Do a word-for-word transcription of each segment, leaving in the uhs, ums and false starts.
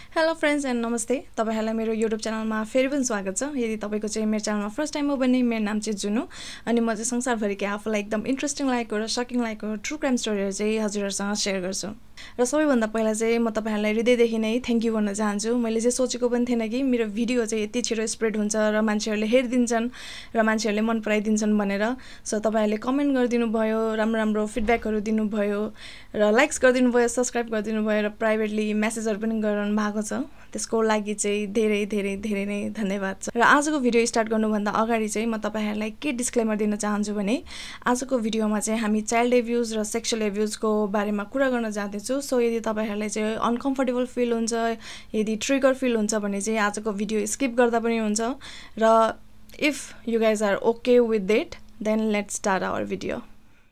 Hello friends and नमस्ते तपाईहरुलाई मेरो युट्युब च्यानलमा फेरि पनि स्वागत छ। यदि तपाईको चाहिँ मेरो च्यानलमा फर्स्ट टाइम हो भने मेरो नाम चाहिँ जुनु अनि म चाहिँ संसारभरिकै आफूलाई एकदम इन्ट्रेस्टिङ लागेको र शकिङ लागेको ट्रु क्राइम स्टोरीहरु चाहिँ हजुरहरुसँग शेयर गर्छु। र सबैभन्दा पहिला चाहिँ म तपाईहरुलाई हृदयदेखि नै थ्यांक यू भन्न चाहन्छु। मैले चाहिँ सोचेको पनि थिएन कि मेरो भिडियो चाहिँ यति छिटो स्प्रेड हुन्छ र मान्छेहरुले हेरिदिन्छन् र मान्छेहरुले मन पराइदिन्छन् भनेर। सो तपाईहरुले कमेन्ट गरिदिनु भयो, राम्रो राम्रो फिडब्याकहरु दिनु भयो र लाइक्स गरिदिनु भयो, सब्स्क्राइब गरिदिनु भयो र प्राइभेटली मेसेजहरु पनि गरिरहनु भएको छ। त्यसको लागि चाहिँ धेरै धेरै धेरै नै धन्यवाद छ। र आजको भिडियो स्टार्ट गर्नुभन्दा अगाडि चाहिँ म तपाईहरुलाई के डिस्क्लेमर दिन चाहन्छु भने आजको भिडियोमा चाहिँ हामी चाइल्ड एब्युज र सेक्सुअल एब्युजको बारेमा कुरा गर्न जाँदैछौँ। सो यदि तपाईहरुलाई चाहिँ अनकम्फर्टेबल फिल हुन्छ, यदि ट्रिगर फिल हुन्छ भने चाहिँ आजको भिडियो स्किप गर्दा पनि हुन्छ। र if you guys are okay with it then let's start our video.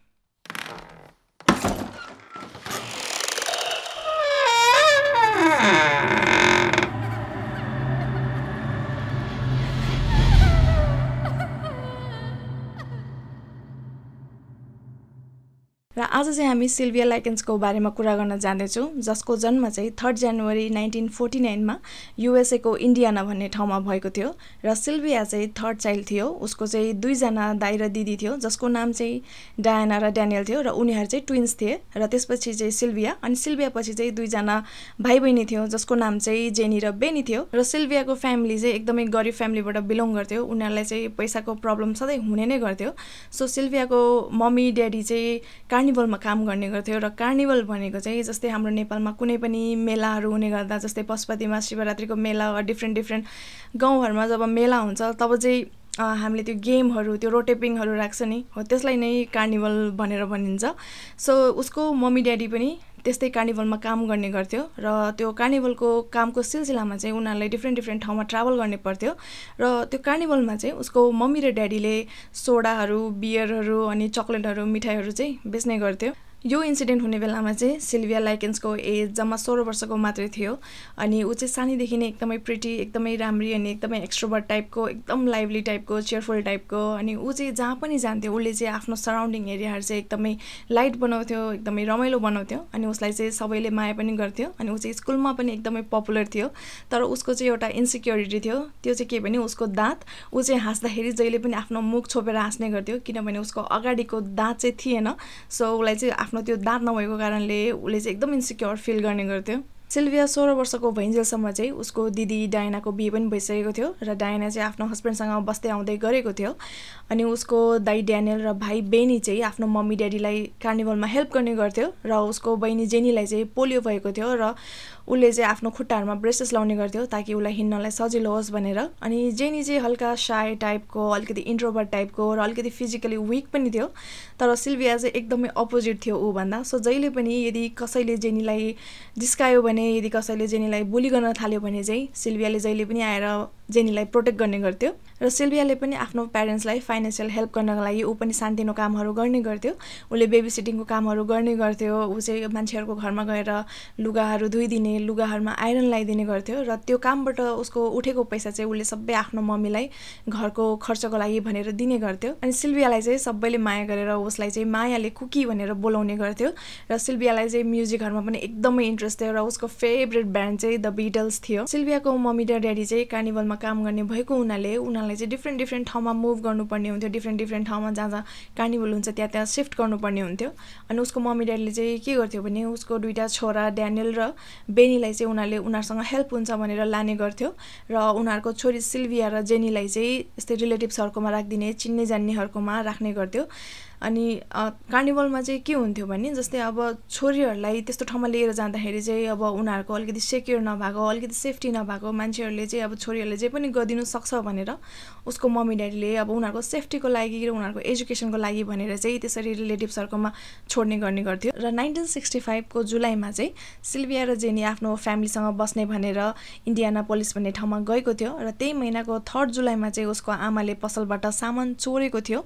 र आज चाहिँ हामी सिल्भिया लाइकेन्सको बारेमा कुरा गर्न जाँदैछौँ, जसको जन्म चाहिँ third January nineteen forty nine मा युएसए को इन्डियाना भन्ने ठाउँमा भएको थियो। र सिल्भिया चाहिँ थर्ड चाइल्ड थियो। उसको चाहिँ दुईजना दाइ र दिदी थियो, जसको नाम चाहिँ डायना र ड्यानियल थियो र उनीहरू चाहिँ ट्विन्स थिए। र त्यसपछि चाहिँ सिल्भिया अनि सिल्भिया पछि चाहिँ दुईजना भाइ बहिनी थियो, जसको नाम चाहिँ जेनी र बेनी थियो। र सिल्भियाको फ्यामिली चाहिँ एकदमै गरिब फ्यामिलीबाट बिलोङ गर्थ्यो। उनीहरूलाई चाहिँ पैसाको प्रब्लम सधैँ हुने नै गर्थ्यो। सो सिल्भियाको मम्मी ड्याडी चाहिँ कार्निभलमा काम गर्ने गर्थ्यो। र कार्निभल भनेको चाहिँ जस्तै हाम्रो नेपालमा कुनै पनि मेलाहरू हुने गर्दा, जस्तै पशुपतिमा शिवरात्रिको मेला वा डिफ्रेन्ट डिफ्रेन्ट गाउँहरूमा जब मेला हुन्छ तब चाहिँ हामीले त्यो गेमहरू, त्यो रोटेपिङहरू राख्छ नि, हो त्यसलाई नै कार्निभल भनेर भनिन्छ। सो उसको मम्मी ड्याडी पनि त्यस्तै कार्निभलमा काम गर्ने गर्थ्यो। र त्यो कार्निभलको कामको सिलसिलामा चाहिँ उनीहरूलाई डिफ्रेन्ट डिफ्रेन्ट ठाउँमा ट्राभल गर्ने पर्थ्यो। र त्यो कार्निभलमा चाहिँ उसको मम्मी र ड्याडीले सोडाहरू, बियरहरू अनि चक्लेटहरू, मिठाईहरू चाहिँ बेच्ने गर्थ्यो। यो इन्सिडेन्ट हुने बेलामा चाहिँ सिल्भिया लाइकेन्सको एज जम्मा सोह्र वर्षको मात्रै थियो। अनि ऊ चाहिँ सानैदेखि नै एकदमै प्रिटी, एकदमै राम्री अनि एकदमै एक्स्ट्रोभर्ट टाइपको, एकदम लाइभली टाइपको, चेयरफुल टाइपको। अनि ऊ चाहिँ जहाँ पनि जान्थ्यो उसले चाहिँ आफ्नो सराउन्डिङ एरियाहरू चाहिँ एकदमै लाइट बनाउँथ्यो, एकदमै रमाइलो बनाउँथ्यो। अनि उसलाई चाहिँ सबैले माया पनि गर्थ्यो। अनि ऊ चाहिँ स्कुलमा पनि एकदमै पपुलर थियो। तर उसको चाहिँ एउटा इन्सिक्योरिटी थियो, त्यो चाहिँ के भने उसको दाँत। ऊ चाहिँ हाँस्दाखेरि जहिले पनि आफ्नो मुख छोपेर हाँस्ने गर्थ्यो, किनभने उसको अगाडिको दाँत चाहिँ थिएन। सो उसलाई चाहिँ आफ्नो त्यो दाँत नभएको कारणले उसले चाहिँ एकदम इन्सिक्योर फिल गर्ने गर्थ्यो। सिल्भिया सोह्र वर्षको भइन्जेलसम्म चाहिँ उसको दिदी डायनाको बिहे पनि भइसकेको थियो। र डायना चाहिँ आफ्नो हस्बेन्डसँग बस्दै आउँदै गरेको थियो। अनि उसको दाइ ड्यानियल र भाइ बेनी चाहिँ आफ्नो मम्मी ड्याडीलाई कार्निभलमा हेल्प गर्ने गर्थ्यो। र उसको बहिनी जेनीलाई चाहिँ पोलियो भएको थियो र उसले चाहिँ आफ्नो खुट्टाहरूमा ब्रेसेस लाउने गर्थ्यो ताकि उसलाई हिँड्नलाई सजिलो होस् भनेर। अनि जेनी चाहिँ हल्का साय टाइपको, अलिकति इन्ट्रोभर्ट टाइपको र अलिकति फिजिकली विक पनि थियो। तर सिल्भिया चाहिँ एकदमै अपोजिट थियो ऊभन्दा। सो जहिले पनि यदि कसैले जेनीलाई जिस्कायो भने, यदि कसैले जेनीलाई बुली गर्न थाल्यो भने चाहिँ सिल्भियाले जहिले पनि आएर जेनीलाई प्रोटेक्ट गर्ने गर्थ्यो। र सिल्भियाले पनि आफ्नो प्यारेन्ट्सलाई फाइनेन्सियल हेल्प गर्नको लागि ऊ पनि सानोतिनो कामहरू गर्ने गर्थ्यो। उसले बेबी सिटिङको कामहरू गर्ने गर्थ्यो। ऊ चाहिँ मान्छेहरूको घरमा गएर लुगाहरू धोइदिने, लुगाहरूमा आइरन लगाइदिने गर्थ्यो। र त्यो कामबाट उसको उठेको पैसा चाहिँ उसले सबै आफ्नो मम्मीलाई घरको खर्चको लागि भनेर दिने गर्थ्यो। अनि सिल्भियालाई चाहिँ सबैले माया गरेर उसलाई चाहिँ मायाले कुकी भनेर बोलाउने गर्थ्यो। र सिल्भियालाई चाहिँ म्युजिकहरूमा पनि एकदमै इन्ट्रेस्ट थियो र उसको फेभरेट ब्यान्ड चाहिँ द बिटल्स थियो। सिल्भियाको मम्मी र ड्याडी चाहिँ कार्निभलमा काम गर्ने भएको हुनाले उनीहरूलाई चाहिँ डिफ्रेन्ट डिफ्रेन्ट ठाउँमा मुभ गर्नुपर्ने हुन्थ्यो। डिफ्रेन्ट डिफ्रेन्ट ठाउँमा जहाँ जहाँ कार्निभल हुन्छ त्यहाँ त्यहाँ सिफ्ट गर्नुपर्ने हुन्थ्यो। अनि उसको मम्मी ड्याडीले चाहिँ के गर्थ्यो भने उसको दुईवटा छोरा ड्यानियल र बेनीलाई चाहिँ उनीहरूले उनीहरूसँग हेल्प हुन्छ भनेर लाने गर्थ्यो। र उनीहरूको छोरी सिल्भिया र जेनीलाई चाहिँ यस्तै रिलेटिभ्सहरूकोमा राखिदिने, चिन्ने जान्नेहरूकोमा राख्ने गर्थ्यो। अनि कार्निभलमा चाहिँ के हुन्थ्यो भने जस्तै अब छोरीहरूलाई त्यस्तो ठाउँमा लिएर जाँदाखेरि चाहिँ अब उनीहरूको अलिकति सेक्योर नभएको, अलिकति सेफ्टी नभएको मान्छेहरूले चाहिँ अब छोरीहरूले जे पनि गरिदिनु सक्छ भनेर उसको मम्मी ड्याडीले अब उनीहरूको सेफ्टीको लागि र उनीहरूको एजुकेसनको लागि भनेर चाहिँ त्यसरी रिलेटिभ्सहरूकोमा छोड्ने गर्ने गर्थ्यो। र नाइन्टिन सिक्सटी फाइभको जुलाईमा चाहिँ सिल्भिया र जेनी आफ्नो फ्यामिलीसँग बस्ने भनेर इन्डियाना पोलिस भन्ने ठाउँमा गएको थियो। र त्यही महिनाको थर्ड जुलाईमा चाहिँ उसको आमाले पसलबाट सामान चोरेको थियो,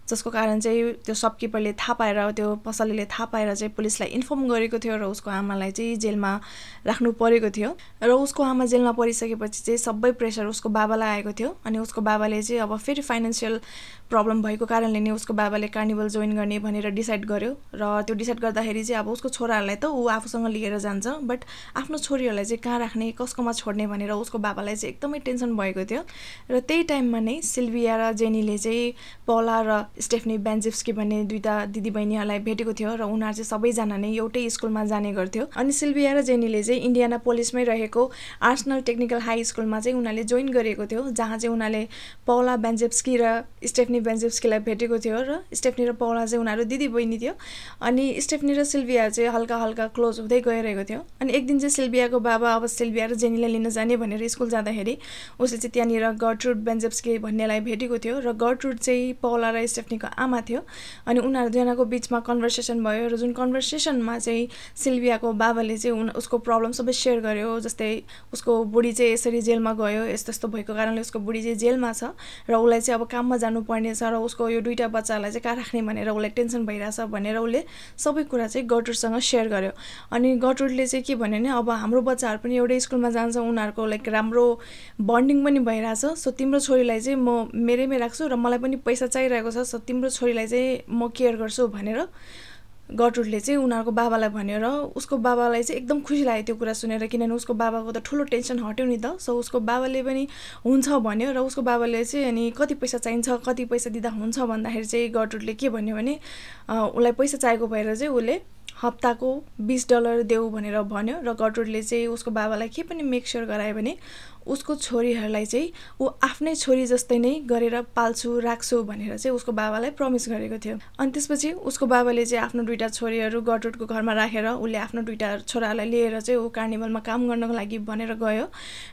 जसको कारण चाहिँ त्यो शपकिपरले थाहा पाएर त्यो पसलेले थाहा पाएर चाहिँ पुलिसलाई इन्फर्म गरेको थियो र उसको आमालाई चाहिँ जेलमा राख्नु परेको थियो र उसको आमा जेलमा परिसकेपछि चाहिँ सबै प्रेसर उसको बाबालाई आएको थियो अनि उसको बाबाले चाहिँ अब फेरि फाइनेन्सियल प्रब्लम भएको कारणले नै उसको बाबाले कार्निभल जोइन गर्ने भनेर डिसाइड गर्यो र त्यो डिसाइड गर्दाखेरि चाहिँ अब उसको छोराहरूलाई त ऊ आफूसँग लिएर जान्छ बट आफ्नो छोरीहरूलाई चाहिँ कहाँ राख्ने कसकोमा छोड्ने भनेर उसको बाबालाई चाहिँ एकदमै टेन्सन भएको थियो र त्यही टाइममा नै सिल्भिया र जेनीले चाहिँ पौला र स्टेफनी बेन्जिफ्स्की भन्ने दुईटा दिदीबहिनीहरूलाई भेटेको थियो र उनीहरू चाहिँ सबैजना नै एउटै स्कुलमा जाने गर्थ्यो अनि सिल्भिया र जेनीले चाहिँ इन्डियाना पोलिसमै रहेको आर्सनल टेक्निकल हाई स्कुलमा चाहिँ उनीहरूले जोइन गरेको थियो जहाँ चाहिँ उनीहरूले पौला बेन्जिफ्स्की र स्टेफनी बेन्जिफ्स्कीलाई भेटेको थियो र स्टेफनी र पौला चाहिँ उनीहरू दिदीबहिनी थियो अनि स्टेफनी र सिल्भिया चाहिँ हल्का हल्का क्लोज हुँदै गइरहेको थियो अनि एक दिन चाहिँ सिल्भियाको बाबा अब सिल्भिया र जेनीलाई लिन जाने भनेर स्कुल जाँदाखेरि उसले चाहिँ त्यहाँनिर गर्ट्रुड बेन्जिफ्स्की भन्नेलाई भेटेको थियो र गर्ट्रुड चाहिँ पौला र स्टेफनीको आमा थियो अनि उनीहरू दुईजनाको बिचमा कन्भर्सेसन भयो र जुन कन्भर्सेसनमा चाहिँ सिल्भियाको बाबाले चाहिँ उन उसको प्रब्लम सबै सेयर गर्यो जस्तै उसको बुढी चाहिँ यसरी जेलमा गयो यस्तो यस्तो भएको कारणले उसको बुढी चाहिँ जेलमा छ र उसलाई चाहिँ अब काममा जानुपर्ने छ र उसको यो दुईटा बच्चालाई चाहिँ कहाँ राख्ने भनेर उसलाई टेन्सन भइरहेछ भनेर उसले सबै कुरा चाहिँ गर्ट्रुडसँग सेयर गर्यो अनि गर्ट्रुडले चाहिँ के भन्यो भने अब हाम्रो बच्चाहरू पनि एउटै स्कुलमा जान्छ उनीहरूको लाइक राम्रो बन्डिङ पनि भइरहेछ सो तिम्रो छोरीलाई चाहिँ म मेरैमै राख्छु र मलाई पनि पैसा चाहिरहेको छ सो तिम्रो छोरीलाई चाहिँ म केयर गर्छु भनेर गर्ट्रुडले चाहिँ उनीहरूको बाबालाई भन्यो र उसको बाबालाई चाहिँ एकदम खुसी लाग्यो त्यो कुरा सुनेर किनभने उसको बाबाको त ठुलो टेन्सन हट्यो नि त सो उसको बाबाले पनि हुन्छ भन्यो र उसको बाबाले चाहिँ अनि कति पैसा चाहिन्छ कति पैसा दिँदा हुन्छ भन्दाखेरि चाहिँ गर्ट्रुडले के भन्यो भने उसलाई पैसा चाहिएको भएर चाहिँ उसले हप्ताको बीस डलर देऊ भनेर भन्यो र गर्ट्रुडले चाहिँ उसको बाबालाई के पनि मेक स्योर गरायो भने उसको छोरीहरूलाई चाहिँ ऊ आफ्नै छोरी जस्तै नै गरेर पाल्छु राख्छु भनेर चाहिँ उसको बाबालाई प्रमिस गरेको थियो अनि त्यसपछि उसको बाबाले चाहिँ आफ्नो दुईटा छोरीहरू गर्ट्रुडको घरमा राखेर उसले आफ्नो दुईटा छोरालाई लिएर चाहिँ ऊ कार्निभलमा काम गर्नको लागि भनेर गयो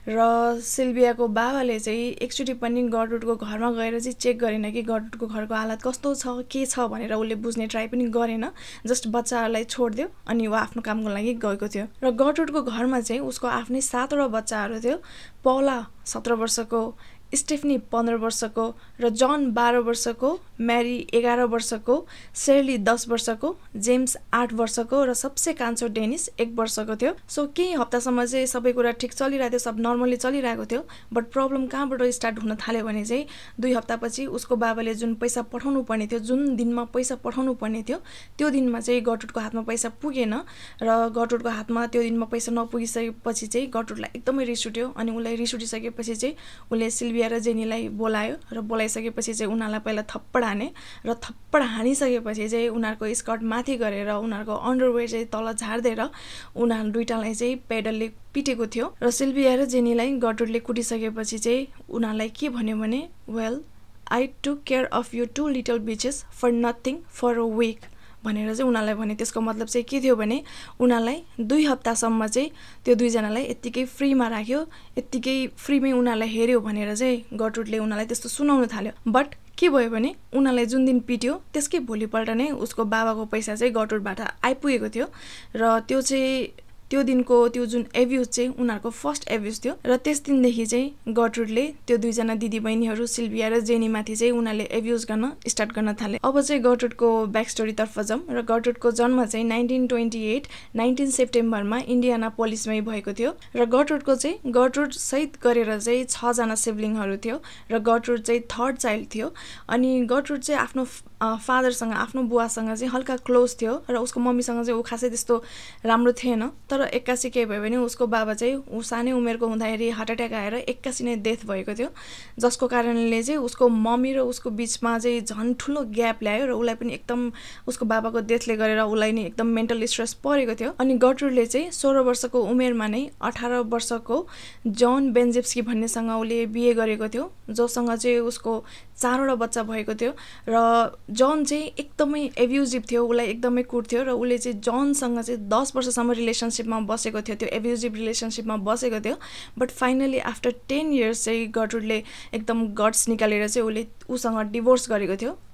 र सिल्भियाको बाबाले चाहिँ एकचोटि पनि गर्ट्रुडको घरमा गएर चाहिँ चेक गरेन कि गर्ट्रुडको घरको हालत कस्तो छ के छ भनेर उसले बुझ्ने ट्राई पनि गरेन जस्ट बच्चाहरूलाई छोडिदियो अनि ऊ आफ्नो कामको लागि गएको थियो र गर्ट्रुडको घरमा चाहिँ उसको आफ्नै सातवटा बच्चाहरू थियो पौला सत्र वर्षको स्टेफनी पन्ध्र वर्षको र जन बाह्र वर्षको म्यारी एघार वर्षको सेर्ली दस वर्षको जेम्स आठ वर्षको र सबसे कान्छो डेनिस एक वर्षको थियो सो केही हप्तासम्म चाहिँ सबै कुरा ठिक चलिरहेको थियो सब नर्मली चलिरहेको थियो बट प्रब्लम कहाँबाट स्टार्ट हुन थाल्यो भने चाहिँ दुई हप्तापछि उसको बाबाले जुन पैसा पठाउनु पर्ने थियो जुन दिनमा पैसा पठाउनु पर्ने थियो त्यो दिनमा चाहिँ गर्ट्रुडको हातमा पैसा पुगेन र गर्ट्रुडको हातमा त्यो दिनमा पैसा नपुगिसकेपछि चाहिँ गर्ट्रुडलाई एकदमै रिस उठ्यो अनि उसलाई रिस उठिसकेपछि चाहिँ उसले सिल्भिया र जेनीलाई बोलायो र बोलाइसकेपछि चाहिँ उनीहरूलाई पहिला थप्पड हाने र थप्पड हानिसकेपछि चाहिँ उनीहरूको स्कर्ट माथि गरेर उनीहरूको अन्डरवेयर चाहिँ तल झार्देर उनीहरू दुईटालाई चाहिँ पेडलले पिटेको थियो र सिल्भिया र जेनीलाई गर्ट्रुडले कुटिसकेपछि चाहिँ उनीहरूलाई के भन्यो भने well I took care of you two little bitches for nothing for a week भनेर चाहिँ उनीहरूलाई भने त्यसको मतलब चाहिँ के थियो भने उनीहरूलाई दुई हप्तासम्म चाहिँ त्यो दुईजनालाई यत्तिकै फ्रीमा राख्यो यत्तिकै फ्रीमै उनीहरूलाई हेऱ्यो भनेर चाहिँ गर्ट्रुडले उनीहरूलाई त्यस्तो सुनाउन थाल्यो बट के भयो भने उनीहरूलाई जुन दिन पिट्यो त्यसकै भोलिपल्ट नै उसको बाबाको पैसा चाहिँ गर्ट्रुडबाट आइपुगेको थियो र त्यो चाहिँ त्यो दिनको त्यो जुन एब्युज चाहिँ उनीहरूको फर्स्ट एब्युज थियो र त्यस दिनदेखि चाहिँ गर्ट्रुडले त्यो दुईजना दिदीबहिनीहरू सिल्भिया र जेनीमाथि चाहिँ उनीहरूले एब्युज गर्न स्टार्ट गर्न थाले अब चाहिँ गर्ट्रुडको ब्याक स्टोरीतर्फ जाउँ र गर्ट्रुडको जन्म चाहिँ नाइन्टिन ट्वेन्टी एट नाइन्टिन सेप्टेम्बरमा इन्डियाना पोलिसमै भएको थियो र गर्ट्रुडको चाहिँ गर्ट्रुड सहित गरेर चाहिँ छजना सिब्लिङहरू थियो र गर्ट्रुड चाहिँ थर्ड चाइल्ड थियो अनि गर्ट्रुड चाहिँ आफ्नो फादरसँग आफ्नो बुवासँग चाहिँ हल्का क्लोज थियो र उसको मम्मीसँग चाहिँ ऊ खासै त्यस्तो राम्रो थिएन तर एक्कासी के भयो भने उसको बाबा चाहिँ ऊ सानै उमेरको हुँदाखेरि हार्ट एट्याक आएर एक्कासी नै डेथ भएको थियो जसको कारणले चाहिँ उसको मम्मी र उसको बिचमा चाहिँ झन् ठुलो ग्याप ल्यायो र उसलाई पनि एकदम उसको बाबाको डेथले गरेर उसलाई नि एकदम मेन्टल स्ट्रेस परेको थियो अनि गर्ट्रुडले चाहिँ सोह्र वर्षको उमेरमा नै अठार वर्षको जन बेन्जिफ्स्की भन्नेसँग उसले बिहे गरेको थियो जोसँग चाहिँ उसको चारवटा बच्चा भएको थियो र जन चाहिँ एकदमै एब्युजिभ थियो उसलाई एकदमै कुट्थ्यो र उसले चाहिँ जनसँग चाहिँ दस वर्षसम्म रिलेसनसिपमा बसेको थियो त्यो एब्युजिभ रिलेसनसिपमा बसेको थियो but finally after ten years चाहिँ गर्ट्रुडले एकदम गट्स निकालेर चाहिँ उसले उसँग डिभोर्स गरेको थियो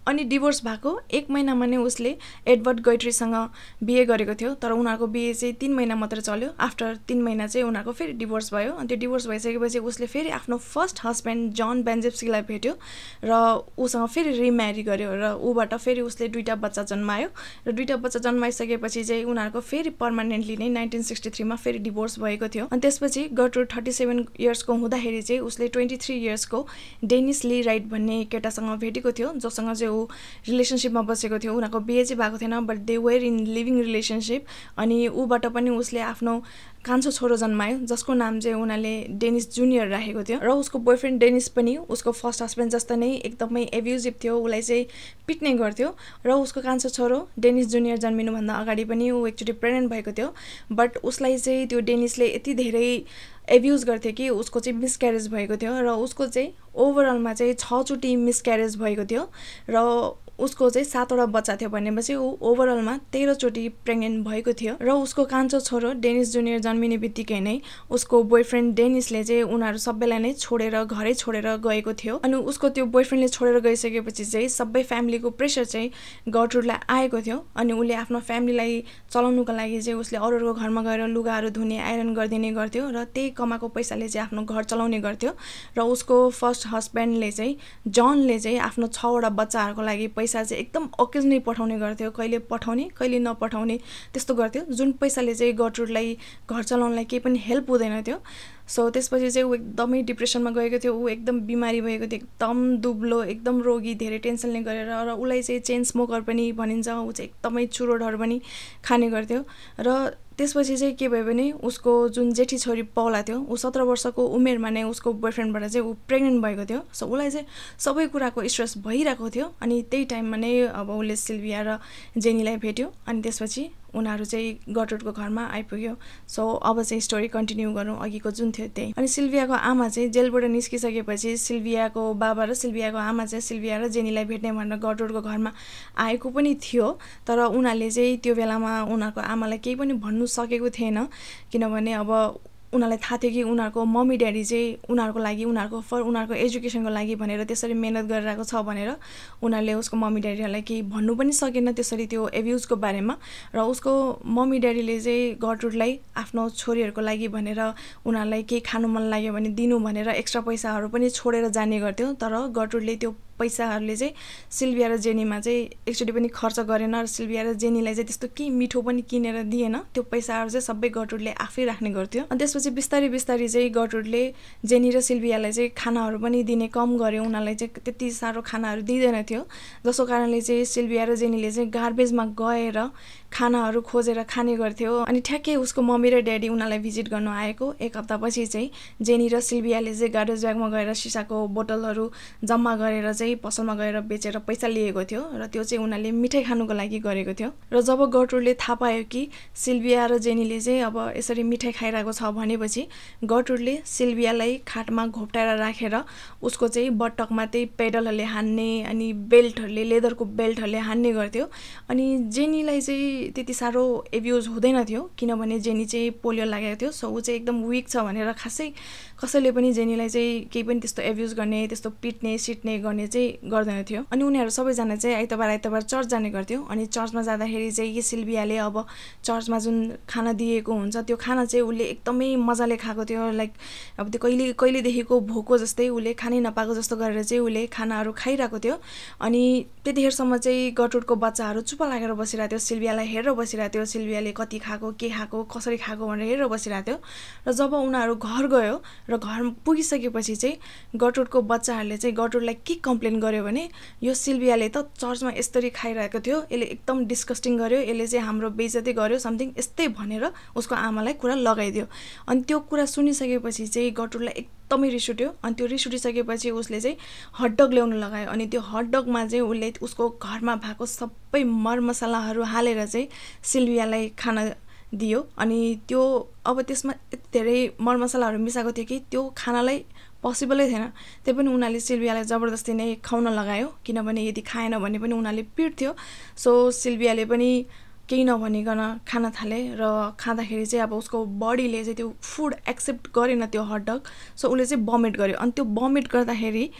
अनि डिभोर्स भएको एक महिनामा नै उसले एडवर्ड गैट्रीसँग बिहे गरेको थियो तर उनीहरूको बिहे चाहिँ तीन महिना मात्र चल्यो आफ्टर तीन महिना चाहिँ उनीहरूको फेरि डिभोर्स भयो अनि त्यो डिभोर्स भइसकेपछि उसले फेरि आफ्नो फर्स्ट हस्बेन्ड जन बेन्जेप्स्कीलाई भेट्यो र उसँग फेरि रिम्यारी गर्यो र ऊबाट फेरि उसले दुईटा बच्चा जन्मायो र दुईटा बच्चा जन्माइसकेपछि चाहिँ उनीहरूको फेरि पर्मानेन्टली नै नाइन्टिन सिक्सटी थ्रीमा फेरि डिभोर्स भएको थियो अनि त्यसपछि गर्ट्रुड थर्टी सेभेन इयर्सको हुँदाखेरि चाहिँ उसले ट्वेन्टी थ्री इयर्सको डेनिस ली राइट भन्ने केटासँग भेटेको थियो जोसँग चाहिँ ऊ रिलेसनसिपमा बसेको थियो उनीहरूको बिहे चाहिँ भएको थिएन but they were in living relationship अनि ऊबाट पनि उसले आफ्नो कान्छो छोरो जन्मायो जसको नाम चाहिँ उनीहरूले डेनिस जुनियर राखेको थियो र उसको बोयफ्रेन्ड डेनिस पनि उसको फर्स्ट हस्बेन्ड जस्तो नै एकदमै एब्युजिभ थियो उसलाई चाहिँ पिट्ने गर्थ्यो र उसको कान्छो छोरो डेनिस जुनियर जन्मिनुभन्दा अगाडि पनि ऊ एकचोटि प्रेग्नेन्ट भएको थियो बट उसलाई चाहिँ त्यो डेनिसले यति धेरै एब्युज गर्थ्यो कि उसको चाहिँ मिसक्यारेज भएको थियो र उसको चाहिँ ओभरअलमा चाहिँ छचोटि मिसक्यारेज भएको थियो र उसको चाहिँ सातवटा बच्चा थियो भनेपछि ऊ ओभरअलमा तेह्रचोटि प्रेग्नेन्ट भएको थियो र उसको कान्छो छोरो डेनिस जुनियर जन्मिने बित्तिकै नै उसको बोयफ्रेन्ड डेनिसले चाहिँ उनीहरू सबैलाई नै छोडेर घरै छोडेर गएको थियो अनि उसको त्यो बोयफ्रेन्डले छोडेर गइसकेपछि चाहिँ सबै फ्यामिलीको प्रेसर चाहिँ गर्ट्रुडलाई आएको थियो अनि उसले आफ्नो फ्यामिलीलाई चलाउनुको लागि चाहिँ उसले अरूहरूको घरमा गएर लुगाहरू धुने आइरन गरिदिने गर्थ्यो र त्यही कमाएको पैसाले चाहिँ आफ्नो घर चलाउने गर्थ्यो र उसको फर्स्ट हस्बेन्डले चाहिँ जनले चाहिँ आफ्नो छवटा बच्चाहरूको लागि पैसा चाहिँ एकदम ओकेजनली पठाउने गर्थ्यो कहिले पठाउने कहिले नपठाउने त्यस्तो गर्थ्यो जुन पैसाले चाहिँ गर्ट्रुडलाई घर चलाउनलाई केही पनि हेल्प हुँदैन थियो सो त्यसपछि चाहिँ ऊ एकदमै डिप्रेसनमा गएको थियो ऊ एकदम बिमारी भएको थियो एकदम दुब्लो एकदम रोगी धेरै टेन्सनले गरेर र उसलाई चाहिँ चेन स्मोकर पनि भनिन्छ ऊ चाहिँ एकदमै चुरोटहरू पनि खाने गर्थ्यो र त्यसपछि चाहिँ के भयो भने उसको जुन जेठी छोरी पौला थियो ऊ सत्र वर्षको उमेरमा नै उसको बोयफ्रेन्डबाट चाहिँ ऊ प्रेग्नेन्ट भएको थियो सो उसलाई चाहिँ सबै कुराको स्ट्रेस भइरहेको थियो अनि त्यही टाइममा नै अब उसले सिल्भिया र जेनीलाई भेट्यो अनि त्यसपछि उनीहरू चाहिँ गर्ट्रुडको घरमा आइपुग्यो सो अब चाहिँ स्टोरी कन्टिन्यू गरौँ अघिको जुन थियो त्यही अनि सिल्भियाको आमा चाहिँ जेलबाट निस्किसकेपछि सिल्भियाको बाबा र सिल्भियाको आमा चाहिँ सिल्भिया र जेनीलाई भेट्ने भनेर गर्ट्रुडको घरमा आएको पनि थियो तर उनीहरूले चाहिँ त्यो बेलामा उनीहरूको आमालाई केही पनि भन्नु सकेको थिएन किनभने अब उनीहरूलाई थाहा थियो कि उनीहरूको मम्मी ड्याडी चाहिँ उनीहरूको लागि उनीहरूको फर उनीहरूको एजुकेसनको लागि भनेर त्यसरी मेहनत गरिरहेको छ भनेर उनीहरूले उसको मम्मी ड्याडीहरूलाई केही भन्नु पनि सकेन त्यसरी त्यो एब्युजको बारेमा र उसको मम्मी ड्याडीले चाहिँ गर्ट्रुडलाई आफ्नो छोरीहरूको लागि भनेर उनीहरूलाई केही खानु मन लाग्यो भने दिनु भनेर एक्स्ट्रा पैसाहरू पनि छोडेर जाने गर्थ्यो तर गर्ट्रुडले त्यो पैसाहरूले चाहिँ सिल्भिया र जेनीमा चाहिँ एकचोटि पनि खर्च गरेन र सिल्भिया र जेनीलाई चाहिँ त्यस्तो केही मिठो पनि किनेर दिएन त्यो पैसाहरू चाहिँ सबै गर्ट्रुडले आफै राख्ने गर्थ्यो अनि त्यसपछि बिस्तारै बिस्तारै चाहिँ गर्ट्रुडले जेनी र सिल्भियालाई चाहिँ खानाहरू पनि दिने कम गर्यो उनीहरूलाई चाहिँ त्यति साह्रो खानाहरू दिँदैन थियो जसको कारणले चाहिँ सिल्भिया र जेनीले चाहिँ गार्बेजमा गएर खानाहरू खोजेर खाने गर्थ्यो अनि ठ्याक्कै उसको मम्मी र ड्याडी उनीहरूलाई भिजिट गर्न आएको एक हप्तापछि चाहिँ जेनी र सिल्भियाले चाहिँ गार्बेज ब्यागमा गएर सिसाको बोतलहरू जम्मा गरेर चाहिँ पसलमा गएर बेचेर पैसा लिएको थियो र त्यो चाहिँ उनीहरूले मिठाई खानुको लागि गरेको थियो र जब गर्ट्रुडले थाहा पायो कि सिल्भिया र जेनीले चाहिँ अब यसरी मिठाई खाइरहेको छ भनेपछि गर्ट्रुडले सिल्भियालाई खाटमा घोप्टाएर राखेर उसको चाहिँ बट्टकमा त्यही पेडलहरूले हान्ने अनि बेल्टहरूले लेदरको बेल्टहरूले हान्ने गर्थ्यो अनि जेनीलाई चाहिँ त्यति साह्रो एब्युज हुँदैन थियो किनभने जेनी चाहिँ पोलियो लागेको थियो सो ऊ चाहिँ एकदम विक छ भनेर खासै कसैले पनि जेनीलाई चाहिँ केही पनि त्यस्तो एब्युज गर्ने त्यस्तो पिट्ने सिट्ने गर्ने चाहिँ गर्दैन थियो अनि उनीहरू सबैजना चाहिँ आइतबार आइतबार चर्च जाने गर्थ्यो अनि चर्चमा जाँदाखेरि चाहिँ सिल्भियाले अब चर्चमा जुन खाना दिएको हुन्छ त्यो खाना चाहिँ उसले एकदमै मजाले खाएको थियो लाइक अब त्यो कहिले कहिलेदेखिको भोको जस्तै उसले खानै नपाएको जस्तो गरेर चाहिँ उसले खानाहरू खाइरहेको थियो अनि त्यतिखेरसम्म चाहिँ गर्ट्रुडको बच्चाहरू चुप लागेर बसिरहेको थियो सिल्भियालाई हेरेर बसिरहेको थियो सिल्भियाले कति खाएको के खाएको कसरी खाएको भनेर हेरेर बसिरहेको थियो र जब उनीहरू घर गयो र घर पुगिसकेपछि चाहिँ गर्ट्रुडको बच्चाहरूले चाहिँ गर्ट्रुडलाई के कम्प्लेन गर्यो भने यो सिल्भियाले त चर्चमा यसरी खाइरहेको थियो यसले एकदम डिस्कस्टिङ गर्यो यसले चाहिँ हाम्रो बेइज्जती गर्यो समथिङ यस्तै भनेर उसको आमालाई कुरा लगाइदियो अनि त्यो कुरा सुनिसकेपछि चाहिँ गर्ट्रुडलाई एकदमै रिस उठ्यो अनि त्यो रिस उठिसकेपछि उसले चाहिँ हटडग ल्याउनु लगायो अनि त्यो हटडगमा चाहिँ उसले उसको घरमा भएको सबै मरमसलाहरू हालेर चाहिँ सिल्भियालाई खाना दियो अनि त्यो अब त्यसमा धेरै मरमसलाहरू मिसाएको थियो कि त्यो खानालाई पोसिबलै थिएन त्यही पनि उनीहरूले सिल्भियालाई जबरजस्ती नै खुवाउन लगायो किनभने यदि खाएन भने पनि उनीहरूले पिट्थ्यो सो सिल्भियाले पनि केही नभनिकन खान थाले र खाँदाखेरि चाहिँ अब उसको बडीले चाहिँ त्यो फुड एक्सेप्ट गरेन त्यो हटडग सो उसले चाहिँ भमिट गर्यो अनि त्यो भमिट गर्दाखेरि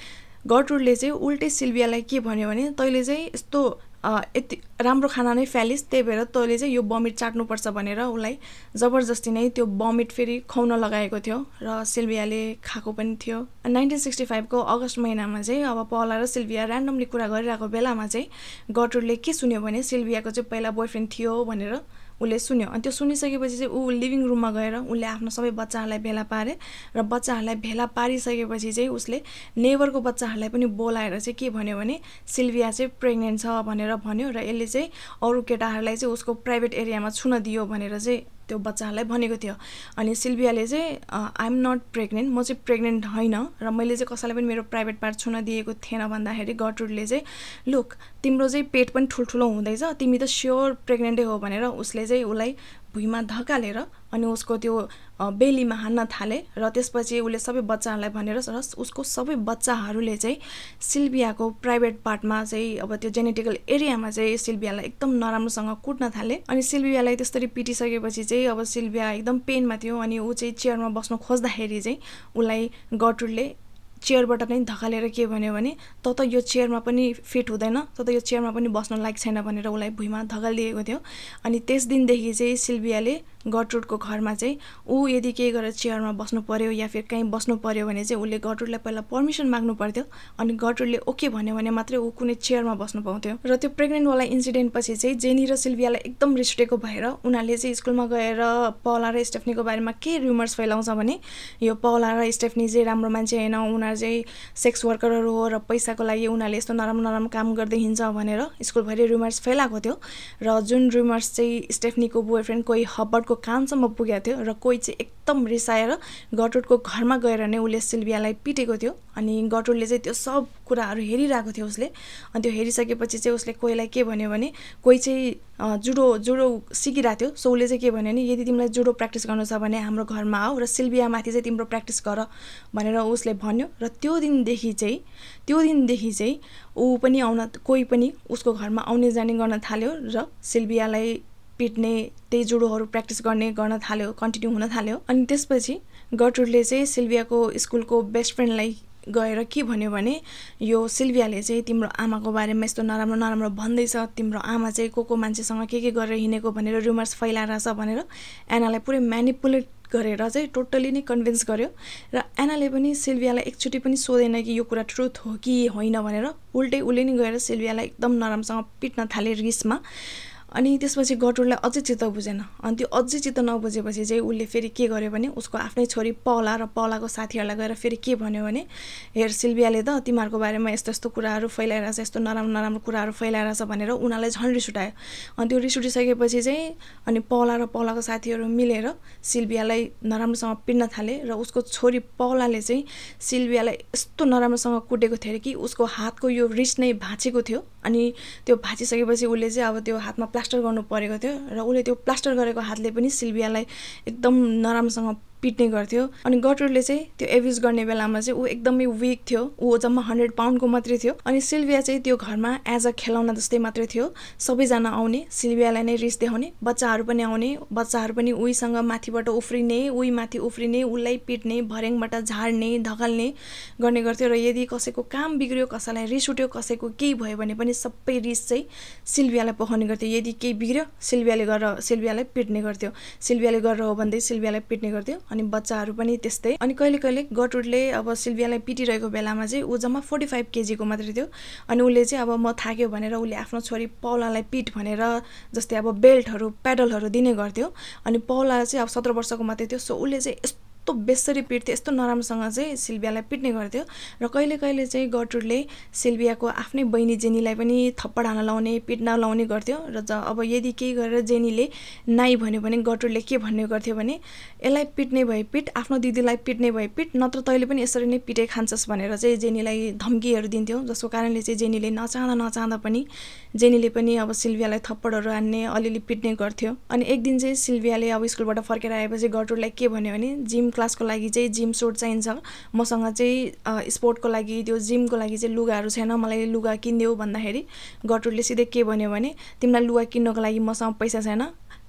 गर्टरुडले चाहिँ उल्टै सिल्भियालाई के भन्यो भने तैँले चाहिँ यस्तो यति राम्रो खाना नै फ्यालिस्, त्यही भएर तैँले चाहिँ यो बमिट चाट्नुपर्छ भनेर उसलाई जबरजस्ती नै त्यो बमिट फेरि खुवाउन लगाएको थियो र सिल्भियाले खाएको पनि थियो। नाइन्टिन सिक्सटी फाइभको अगस्त महिनामा चाहिँ अब पहला र सिल्भिया ऱ्यान्डमली कुरा गरिरहेको बेलामा चाहिँ गर्टरुडले के सुन्यो भने सिल्भियाको चाहिँ पहिला बोयफ्रेन्ड थियो भनेर उसले सुन्यो। अनि त्यो सुनिसकेपछि चाहिँ ऊ लिभिङ रुममा गएर उसले आफ्नो सबै बच्चाहरूलाई भेला पारे र बच्चाहरूलाई भेला पारिसकेपछि चाहिँ उसले नेबरको बच्चाहरूलाई पनि बोलाएर चाहिँ के भन्यो भने सिल्भिया चाहिँ प्रेग्नेन्ट छ भनेर भन्यो र यसले चाहिँ अरू केटाहरूलाई चाहिँ उसको प्राइभेट एरियामा छुन दियो भनेर चाहिँ त्यो बच्चाहरूलाई भनेको थियो। अनि सिल्भियाले चाहिँ आइ एम नट प्रेग्नेन्ट, म चाहिँ प्रेग्नेन्ट होइन र मैले चाहिँ कसैलाई पनि मेरो प्राइभेट पार्ट छुन दिएको थिएन भन्दाखेरि गर्टरुडले चाहिँ लुक तिम्रो चाहिँ पेट पनि ठुल्ठुलो हुँदैछ, तिमी त स्योर प्रेग्नेन्टै हो भनेर उसले चाहिँ उसलाई भुइँमा धकालेर अनि उसको त्यो बेलीमा हान्न थाले र त्यसपछि उसले सबै बच्चाहरूलाई भनेर र उसको सबै बच्चाहरूले चाहिँ सिल्भियाको प्राइभेट पार्टमा चाहिँ अब त्यो जेनेटिकल एरियामा चाहिँ सिल्भियालाई एकदम नराम्रोसँग कुट्न थाले। अनि सिल्भियालाई त्यसरी पिटिसकेपछि चाहिँ अब सिल्भिया एकदम पेनमा थियो अनि ऊ चाहिँ चेयरमा बस्न खोज्दाखेरि चाहिँ उसलाई गर्टरुडले चेयरबाट नै धकालेर के भन्यो भने त त यो चेयरमा पनि फिट हुँदैन, त त यो चेयरमा पनि बस्न लायक छैन भनेर उसलाई भुइँमा धकालिदिएको थियो। अनि त्यस दिनदेखि चाहिँ सिल्भियाले गर्टरुडको घरमा चाहिँ ऊ यदि केही गरेर चेयरमा बस्नु पर्यो या फिर कहीँ बस्नु पर्यो भने चाहिँ उसले गर्टरुडलाई पहिला पर्मिसन माग्नु पर्थ्यो अनि गर्टरुडले ओके भन्यो भने मात्रै ऊ कुनै चेयरमा बस्नु पाउँथ्यो। र त्यो प्रेग्नेन्टवाला इन्सिडेन्ट पछि चाहिँ जेनी र सिल्भियालाई एकदम रिस उठेको भएर उनीहरूले चाहिँ स्कुलमा गएर पहला र स्टेफनीको बारेमा के र्युमर्स फैलाउँछ भने यो पहला र स्टेफनी चाहिँ राम्रो मान्छे होइन, उनीहरू चाहिँ सेक्स वर्करहरू हो र पैसाको लागि उनीहरूले यस्तो नराम्रो नराम्रो काम गर्दै हिँड्छ भनेर स्कुलभरि र्युमर्स फैलाएको थियो। र जुन र्युमर्स चाहिँ स्टेफनीको बोयफ्रेन्ड कोही हबर्डको कामसम्म पुगेको थियो र कोही चाहिँ एकदम रिसाएर गर्टरुडको घरमा गएर नै उसले सिल्भियालाई पिटेको थियो। अनि गर्टरुडले चाहिँ त्यो सब कुराहरू हेरिरहेको थियो उसले। अनि त्यो हेरिसकेपछि चाहिँ उसले कोहीलाई के भन्यो भने कोही चाहिँ जुडो जुडो सिकिरहेको थियो, सो उसले चाहिँ के भन्यो भने यदि तिमीलाई जुडो प्र्याक्टिस गर्नु छ भने हाम्रो घरमा आऊ र सिल्भियामाथि चाहिँ तिम्रो प्र्याक्टिस गर भनेर उसले भन्यो। र त्यो दिनदेखि चाहिँ त्यो दिनदेखि चाहिँ ऊ पनि आउन कोही पनि उसको घरमा आउने जाने गर्न थाल्यो र सिल्भियालाई पिट्ने त्यही जुडोहरू प्र्याक्टिस गर्ने गर्न थाल्यो, कन्टिन्यू हुन थाल्यो। अनि त्यसपछि गर्टरुडले चाहिँ सिल्भियाको स्कुलको बेस्ट फ्रेन्डलाई गएर के भन्यो भने यो सिल्भियाले चाहिँ तिम्रो आमाको बारेमा यस्तो नराम्रो नराम्रो भन्दैछ, तिम्रो आमा चाहिँ को को मान्छेसँग के के गरेर हिँडेको भनेर र्युमर्स फैलाइरहेछ भनेर एनालाई पुरै म्यानिपुलेट गरेर चाहिँ टोटली नै कन्भिन्स गर्यो। र एनाले पनि सिल्भियालाई एकचोटि पनि सोधेन कि यो कुरा ट्रुथ हो कि होइन भनेर, उल्टै उसले नै गएर सिल्भियालाई एकदम नराम्रोसँग पिट्न थाले रिसमा। अनि त्यसपछि गर्टरुडलाई अझै चित्त बुझेन। अनि त्यो अझै चित्त नबुझेपछि चाहिँ उसले फेरि के गर्यो भने उसको आफ्नै छोरी पहला र पहलाको साथीहरूलाई गएर फेरि के भन्यो भने हेर सिल्भियाले त तिमीहरूको बारेमा यस्तो यस्तो कुराहरू फैलाइरहेछ, यस्तो नराम्रो नराम्रो कुराहरू फैलाइरहेछ भनेर उनीहरूलाई झन् रिस उठायो। अनि त्यो रिस उठिसकेपछि चाहिँ अनि पहला र पहलाको साथीहरू मिलेर सिल्भियालाई नराम्रोसँग पिट्न थाले र उसको छोरी पहलाले चाहिँ सिल्भियालाई यस्तो नराम्रोसँग कुटेको थियो कि उसको हातको यो रिस नै भाँचेको थियो। अनि त्यो भाँचिसकेपछि उसले चाहिँ अब त्यो हातमा प्लास्टर गर्नु परेको थियो र उसले त्यो प्लास्टर गरेको हातले पनि सिल्भियालाई एकदम नराम्रोसँग पिट्ने गर्थ्यो। अनि गर्टरुडले चाहिँ त्यो एब्युज गर्ने बेलामा चाहिँ ऊ एकदमै विक थियो, ऊ जम्मा हन्ड्रेड पाउन्डको मात्रै थियो। अनि सिल्भिया चाहिँ त्यो घरमा एज अ खेलाउना जस्तै मात्रै थियो, सबैजना आउने सिल्भियालाई नै रिस देखाउने, बच्चाहरू पनि आउने, बच्चाहरू पनि उहीसँग माथिबाट उफ्रिने, उही माथि उफ्रिने, उसलाई पिट्ने, भर्याङबाट झार्ने धकाल्ने गर्ने गर्थ्यो। र यदि कसैको काम बिग्रियो, कसैलाई रिस उठ्यो, कसैको केही भयो भने पनि सबै रिस चाहिँ सिल्भियालाई पोखाउने गर्थ्यो। यदि केही बिग्रियो सिल्भियाले गरेर सिल्भियालाई पिट्ने गर्थ्यो, सिल्भियाले गरेर हो भन्दै सिल्भियालाई पिट्ने गर्थ्यो। अनि बच्चाहरू पनि त्यस्तै। अनि कहिले कहिले गर्टरुडले अब सिल्भियालाई पिटिरहेको बेलामा चाहिँ ऊ जम्मा फोर्टी फाइभ केजीको मात्रै थियो। अनि उसले चाहिँ अब म थाक्यो भनेर उसले आफ्नो छोरी पहलालाई पिट भनेर जस्तै अब बेल्टहरू प्याडलहरू दिने गर्थ्यो। अनि पहला चाहिँ अब सत्र वर्षको मात्रै थियो, सो उसले चाहिँ यस्तो यस्तो बेसरी पिट्थ्यो, यस्तो नराम्रोसँग चाहिँ सिल्भियालाई पिट्ने गर्थ्यो। र कहिले कहिले चाहिँ गर्टरुडले सिल्भियाको आफ्नै बहिनी जेनीलाई पनि थप्पड हान्न लाउने, पिट्न लाउने गर्थ्यो। र अब यदि केही गरेर जेनीले नाइ भन्यो भने गर्टरुडले के भन्ने गर्थ्यो भने यसलाई पिट्ने भए पिट, आफ्नो दिदीलाई पिट्ने भए पिट, नत्र तैँले पनि यसरी नै पिटे खान्छस् भनेर चाहिँ जेनीलाई धम्कीहरू दिन्थ्यो। जसको कारणले चाहिँ जेनीले नचाहँदा नचाहँदा पनि जेनीले पनि अब सिल्भियालाई थप्पडहरू हान्ने, अलिअलि पिट्ने गर्थ्यो। अनि एक दिन चाहिँ सिल्भियाले अब स्कुलबाट फर्केर आएपछि गर्टरुडलाई के भन्यो भने जिम क्लासको लागि चाहिँ जिम सुट चाहिन्छ, मसँग चाहिँ स्पोर्टको लागि त्यो जिमको लागि चाहिँ लुगाहरू छैन, मलाई लुगा किनिदेऊ भन्दाखेरि गर्टरुडले सिधै के भन्यो भने तिमीलाई लुगा किन्नको लागि मसँग पैसा छैन,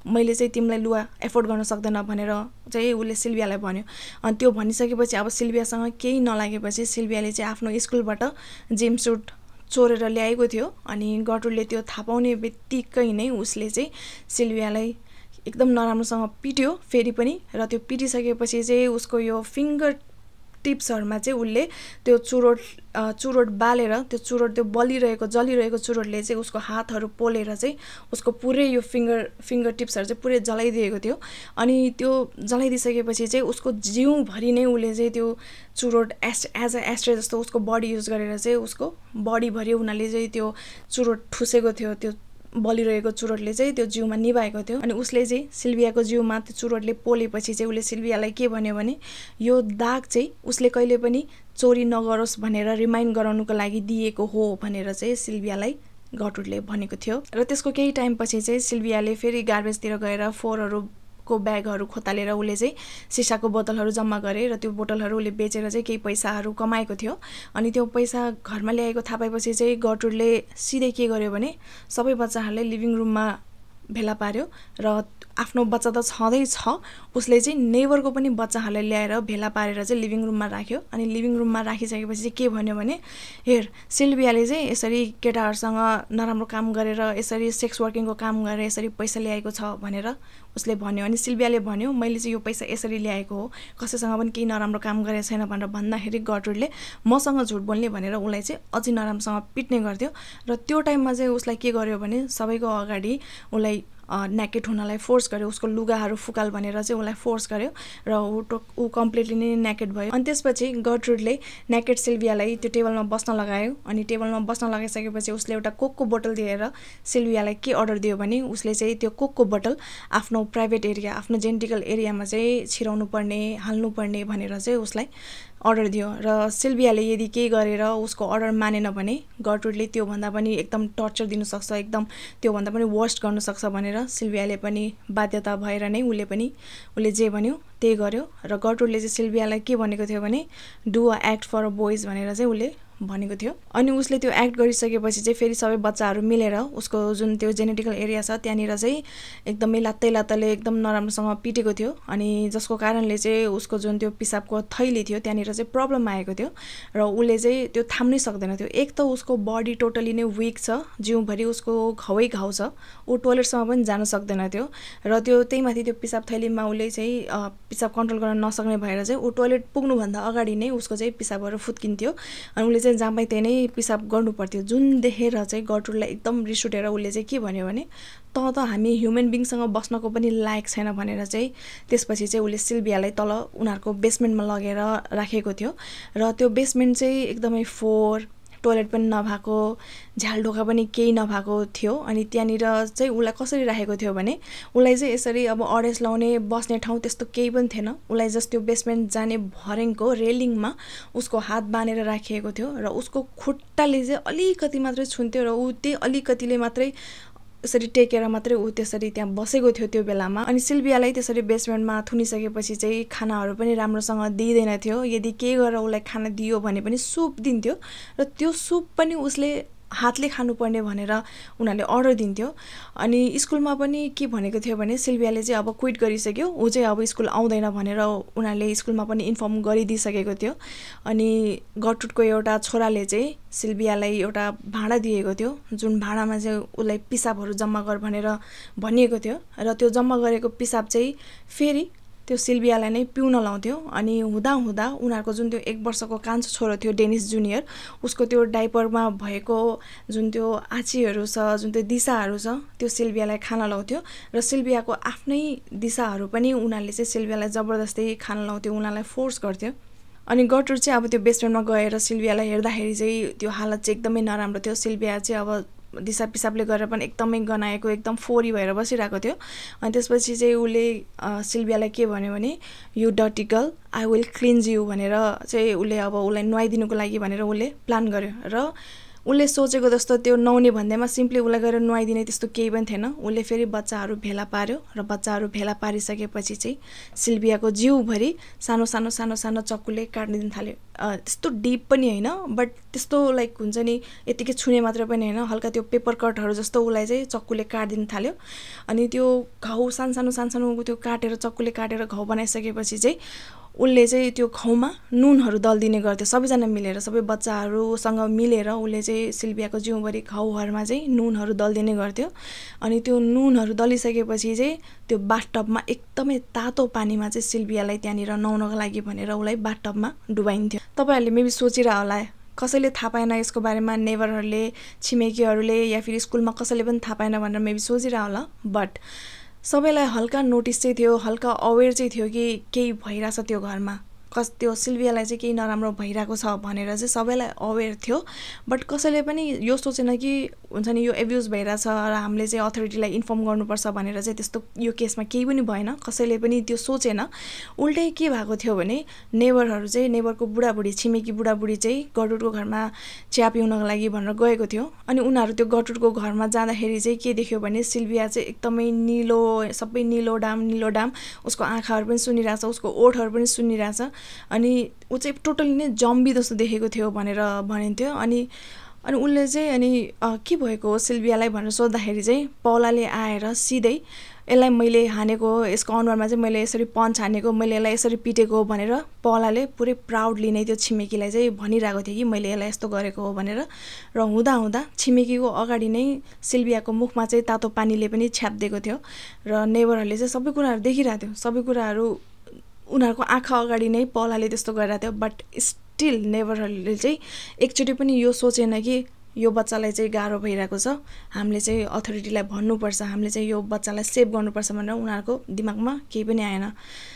मैले चाहिँ तिमीलाई लुगा एफोर्ड गर्न सक्दैन भनेर चाहिँ उसले सिल्भियालाई भन्यो। अनि त्यो भनिसकेपछि अब सिल्भियासँग केही नलागेपछि सिल्भियाले चाहिँ आफ्नो स्कुलबाट जिम सुट चोरेर ल्याएको थियो। अनि गर्टुडले त्यो थाहा पाउने बित्तिकै नै उसले चाहिँ सिल्भियालाई एकदम नराम्रोसँग पिट्यो फेरि पनि। र त्यो पिटिसकेपछि चाहिँ उसको यो फिङ्गर टिप्सहरूमा चाहिँ उसले त्यो चुरोट चुरोट बालेर त्यो चुरोट त्यो बलिरहेको जलिरहेको चुरोटले चाहिँ उसको हातहरू पोलेर चाहिँ उसको पुरै यो फिङ्गर फिङ्गर टिप्सहरू चाहिँ पुरै जलाइदिएको थियो। अनि त्यो जलाइदिइसकेपछि चाहिँ उसको जिउभरि नै उसले चाहिँ त्यो चुरोट एस एज अ एस्ट्रे जस्तो उसको बडी युज गरेर चाहिँ उसको बडीभरि उनीहरूले चाहिँ त्यो चुरोट ठुसेको थियो। त्यो बलिरहेको चुरोटले चाहिँ त्यो जिउमा निभाएको थियो। अनि उसले चाहिँ सिल्भियाको जिउमा त्यो चुरोटले पोलेपछि चाहिँ उसले सिल्भियालाई के भन्यो भने यो दाग चाहिँ उसले कहिले पनि चोरी नगरोस् भनेर रिमाइन्ड गराउनुको लागि दिएको हो भनेर चाहिँ सिल्भियालाई गर्टुडले भनेको थियो। र त्यसको केही टाइमपछि चाहिँ सिल्भियाले फेरि गार्बेजतिर गएर फोहोरहरू को ब्यागहरू खोतालेर उसले चाहिँ सिसाको बोतलहरू जम्मा गरे र त्यो बोतलहरू उसले बेचेर चाहिँ केही पैसाहरू कमाएको थियो। अनि त्यो पैसा घरमा ल्याएको थाहा पाएपछि चाहिँ गर्टुडले सिधै के गर्यो भने सबै बच्चाहरूलाई लिभिङ रुममा भेला पार्यो र आफ्नो बच्चा त छँदै छ उसले चाहिँ नेबरको पनि बच्चाहरूलाई ल्याएर भेला पारेर चाहिँ लिभिङ रुममा राख्यो। अनि लिभिङ रुममा राखिसकेपछि चाहिँ के भन्यो भने हेर सिल्भियाले चाहिँ यसरी केटाहरूसँग नराम्रो काम गरेर यसरी सेक्स वर्किङको काम गरेर यसरी पैसा ल्याएको छ भनेर उसले भन्यो। अनि सिल्भियाले भन्यो मैले चाहिँ यो पैसा यसरी ल्याएको हो कसैसँग पनि केही नराम्रो काम गरेको छैन भनेर भन्दाखेरि गर्टुडले मसँग झुट बोल्ने भनेर उसलाई चाहिँ अझै नराम्रोसँग पिट्ने गर्थ्यो। र त्यो टाइममा चाहिँ उसलाई के गर्यो भने सबैको अगाडि उसलाई नेकेड हुनलाई फोर्स गर्यो। उसको लुगाहरू फुकाल भनेर चाहिँ उसलाई फोर्स गर्यो र ऊ ऊ कम्प्लिटली नै नेकेड भयो। अनि त्यसपछि गर्टुडले नेकेड सिल्भियालाई त्यो टेबलमा बस्न लगायो। अनि टेबलमा बस्न लगाइसकेपछि उसले एउटा कोकको बोतल दिएर सिल्भियालाई के अर्डर दियो भने उसले चाहिँ त्यो कोकको बोतल आफ्नो प्राइभेट एरिया आफ्नो जेन्टिकल एरियामा चाहिँ छिराउनु पर्ने हाल्नु पर्ने भनेर चाहिँ उसलाई अर्डर दियो। र सिल्भियाले यदि केही गरेर उसको अर्डर मानेन भने गर्टुडले त्योभन्दा पनि एकदम टर्चर दिनुसक्छ एकदम त्योभन्दा पनि वर्स्ट गर्नुसक्छ भनेर सिल्भियाले पनि बाध्यता भएर नै उसले पनि उसले जे भन्यो त्यही गर्यो। र गर्टुडले चाहिँ सिल्भियालाई के भनेको थियो भने do a act for a boys भनेर चाहिँ उसले भनेको थियो। अनि उसले त्यो एक्ट गरिसकेपछि चाहिँ फेरि सबै बच्चाहरू मिलेर उसको जुन त्यो जेनेटिकल एरिया छ त्यहाँनिर चाहिँ एकदमै लात्तै लात्ताले एकदम नराम्रोसँग पिटेको थियो। अनि जसको कारणले चाहिँ उसको जुन त्यो पिसाबको थैली थियो त्यहाँनिर चाहिँ प्रब्लम आएको थियो र उसले चाहिँ त्यो थाम्नै सक्दैन थियो। एक त उसको बडी टोटली नै विक छ जिउभरि उसको घाउै घाउ छ ऊ टोयलेटसम्म पनि जान सक्दैन थियो। र त्यो त्यही माथि त्यो पिसाब थैलीमा उसले चाहिँ पिसाब कन्ट्रोल गर्न नसक्ने भएर चाहिँ ऊ टोयलेट पुग्नुभन्दा अगाडि नै उसको चाहिँ पिसाबहरू फुत्किन्थ्यो। अनि उसले चाहिँ जहाँ पाइ त्यही नै पिसाब गर्नु पर्थ्यो। जुन देखेर चाहिँ गर्टुडलाई एकदम रिस उठेर उसले चाहिँ के भन्यो भने त त हामी ह्युमन बिङसँग बस्नको पनि लायक छैन भनेर चाहिँ त्यसपछि चाहिँ उसले सिल्भियालाई तल उनीहरूको बेसमेन्टमा लगेर राखेको थियो। र त्यो बेसमेन्ट चाहिँ एकदमै फोहोर टोयलेट पनि नभएको झ्यालढोका पनि केही नभएको थियो। अनि त्यहाँनिर चाहिँ उसलाई कसरी राखेको थियो भने उसलाई चाहिँ यसरी अब अडेस लाउने बस्ने ठाउँ त्यस्तो केही पनि थिएन। उसलाई जस्ट त्यो बेसमेन्ट जाने भरेङको रेलिङमा उसको हात बाँधेर राखिएको थियो र उसको खुट्टाले चाहिँ अलिकति मात्रै छुन्थ्यो र ऊ त्यही अलिकतिले मात्रै यसरी टेकेर मात्रै ऊ त्यसरी त्यहाँ बसेको थियो त्यो बेलामा। अनि सिल्भियालाई त्यसरी बेसमेन्टमा थुनिसकेपछि चाहिँ खानाहरू पनि राम्रोसँग दिइँदैन थियो। यदि केही गरेर उसलाई खाना दियो भने पनि सुप दिन्थ्यो र त्यो सुप पनि उसले हातले खानुपर्ने भनेर उनीहरूले अर्डर दिन्थ्यो। अनि स्कुलमा पनि के भनेको थियो भने सिल्भियाले चाहिँ अब क्विट गरिसक्यो ऊ चाहिँ अब स्कुल आउँदैन भनेर उनीहरूले स्कुलमा पनि इन्फर्म गरिदिइसकेको थियो। अनि गर्टुडको एउटा छोराले चाहिँ सिल्भियालाई एउटा भाँडा दिएको थियो जुन भाँडामा चाहिँ उसलाई पिसाबहरू जम्मा गर भनेर भनिएको थियो। र त्यो जम्मा गरेको पिसाब चाहिँ फेरि त्यो सिल्भियालाई नै पिउन लाउँथ्यो। अनि हुँदा हुँदा उनीहरूको जुन त्यो एक वर्षको कान्छो छोरो थियो डेनिस जुनियर उसको त्यो डाइपरमा भएको जुन त्यो आँचीहरू छ जुन त्यो दिशाहरू छ त्यो सिल्भियालाई खान लाउँथ्यो। र सिल्भियाको आफ्नै दिशाहरू पनि उनीहरूले चाहिँ सिल्भियालाई जबरजस्ती खान लाउँथ्यो उनीहरूलाई फोर्स गर्थ्यो। अनि गर्टुड चाहिँ अब त्यो बेसमेन्टमा गएर सिल्भियालाई हेर्दाखेरि चाहिँ त्यो हालत चाहिँ एकदमै नराम्रो थियो। सिल्भिया चाहिँ अब दिसा पिसाबले गरेर पनि एकदमै गनाएको एकदम फोरी भएर बसिरहेको थियो। अनि त्यसपछि चाहिँ उसले सिल्भियालाई के भन्यो भने you dirty girl I will cleanse you भनेर चाहिँ उसले अब उसलाई नुहाइदिनुको लागि भनेर उसले प्लान गर्यो। र उसले सोचेको जस्तो त्यो नुहाउने भन्दैमा सिम्पली उसलाई गएर नुहाइदिने त्यस्तो केही पनि थिएन। उसले फेरि बच्चाहरू भेला पार्यो र बच्चाहरू भेला पारिसकेपछि चाहिँ सिल्भियाको जिउभरि सानो सानो सानो सानो चक्कुले काट्न दिन थाल्यो। त्यस्तो डिप पनि होइन, बट त्यस्तो लाइक हुन्छ नि यतिकै छुने मात्र पनि होइन, हल्का त्यो पेपर कटहरू जस्तो उसलाई चाहिँ चक्कुले काटिदिन थाल्यो। अनि त्यो घाउ सानो सानो सानो सानो त्यो काटेर चक्कुले काटेर घाउ बनाइसकेपछि चाहिँ उसले चाहिँ त्यो घाउमा नुनहरू दलिदिने गर्थ्यो। सबैजना मिलेर, सबै बच्चाहरूसँग मिलेर उसले चाहिँ सिल्भियाको जिउभरि घाउहरूमा चाहिँ नुनहरू दलिदिने गर्थ्यो। अनि त्यो नुनहरू दलिसकेपछि चाहिँ त्यो बाथटबमा एकदमै तातो पानीमा चाहिँ सिल्भियालाई त्यहाँनिर नुहाउनको लागि भनेर उसलाई बाथटबमा डुबाइन्थ्यो। तपाईँहरूले मेबी सोचिरह होला कसैले थाहा पाएन यसको बारेमा, नेबरहरूले, छिमेकीहरूले या फिर स्कुलमा कसैले पनि थाहा पाएन भनेर मेबी सोचिरह होला। बट सबैलाई हल्का नोटिस चाहिँ थियो, हल्का अवेर चाहिँ थियो कि केही भइरहेछ त्यो घरमा, कस त्यो सिल्भियालाई चाहिँ केही नराम्रो भइरहेको छ भनेर चाहिँ सबैलाई अवेर थियो। बट कसैले पनि यो सोचेन कि हुन्छ नि यो एब्युज भइरहेछ र हामीले चाहिँ अथोरिटीलाई इन्फर्म गर्नुपर्छ भनेर चाहिँ त्यस्तो यो केसमा केही पनि भएन, कसैले पनि त्यो सोचेन। उल्टै के भएको थियो भने नेबरहरू चाहिँ, नेबरको बुढाबुढी, छिमेकी बुढाबुढी चाहिँ गटुटको घरमा चिया पिउनको लागि भनेर गएको थियो। अनि उनीहरू त्यो गटुटको घरमा जाँदाखेरि चाहिँ के देख्यो भने सिल्भिया चाहिँ एकदमै निलो, सबै निलो डाम निलो डाम, उसको आँखाहरू पनि सुनिरहेछ, उसको ओठहरू पनि सुनिरहेछ। अनि ऊ चाहिँ टोटली नै जम्बी जस्तो देखेको थियो भनेर भनिन्थ्यो। अनि अनि उसले चाहिँ अनि के भएको हो सिल्भियालाई भनेर सोद्धाखेरि चाहिँ पौलाले आएर सिधै यसलाई मैले हानेको, यसको अनुहारमा चाहिँ मैले यसरी पन्च हानेको, मैले यसलाई यसरी पिटेको भनेर पौलाले पुरै प्राउडली नै त्यो छिमेकीलाई चाहिँ भनिरहेको थियो कि मैले यसलाई यस्तो गरेको हो भनेर। र हुँदा हुँदा छिमेकीको अगाडि नै सिल्भियाको मुखमा चाहिँ तातो पानीले पनि छ्यापिदिएको थियो र नेबरहरूले चाहिँ सबै कुराहरू देखिरहेको थियो, सबै कुराहरू उनीहरूको आँखा अगाडि नै पौलाले त्यस्तो गरिरहेको थियो। बट स्टिल नेबरहरूले चाहिँ एकचोटि पनि यो सोचेन कि यो बच्चालाई चाहिँ गाह्रो भइरहेको छ, हामीले चाहिँ अथोरिटीलाई भन्नुपर्छ, हामीले चाहिँ यो बच्चालाई सेभ गर्नुपर्छ भनेर उनीहरूको दिमागमा केही पनि आएन।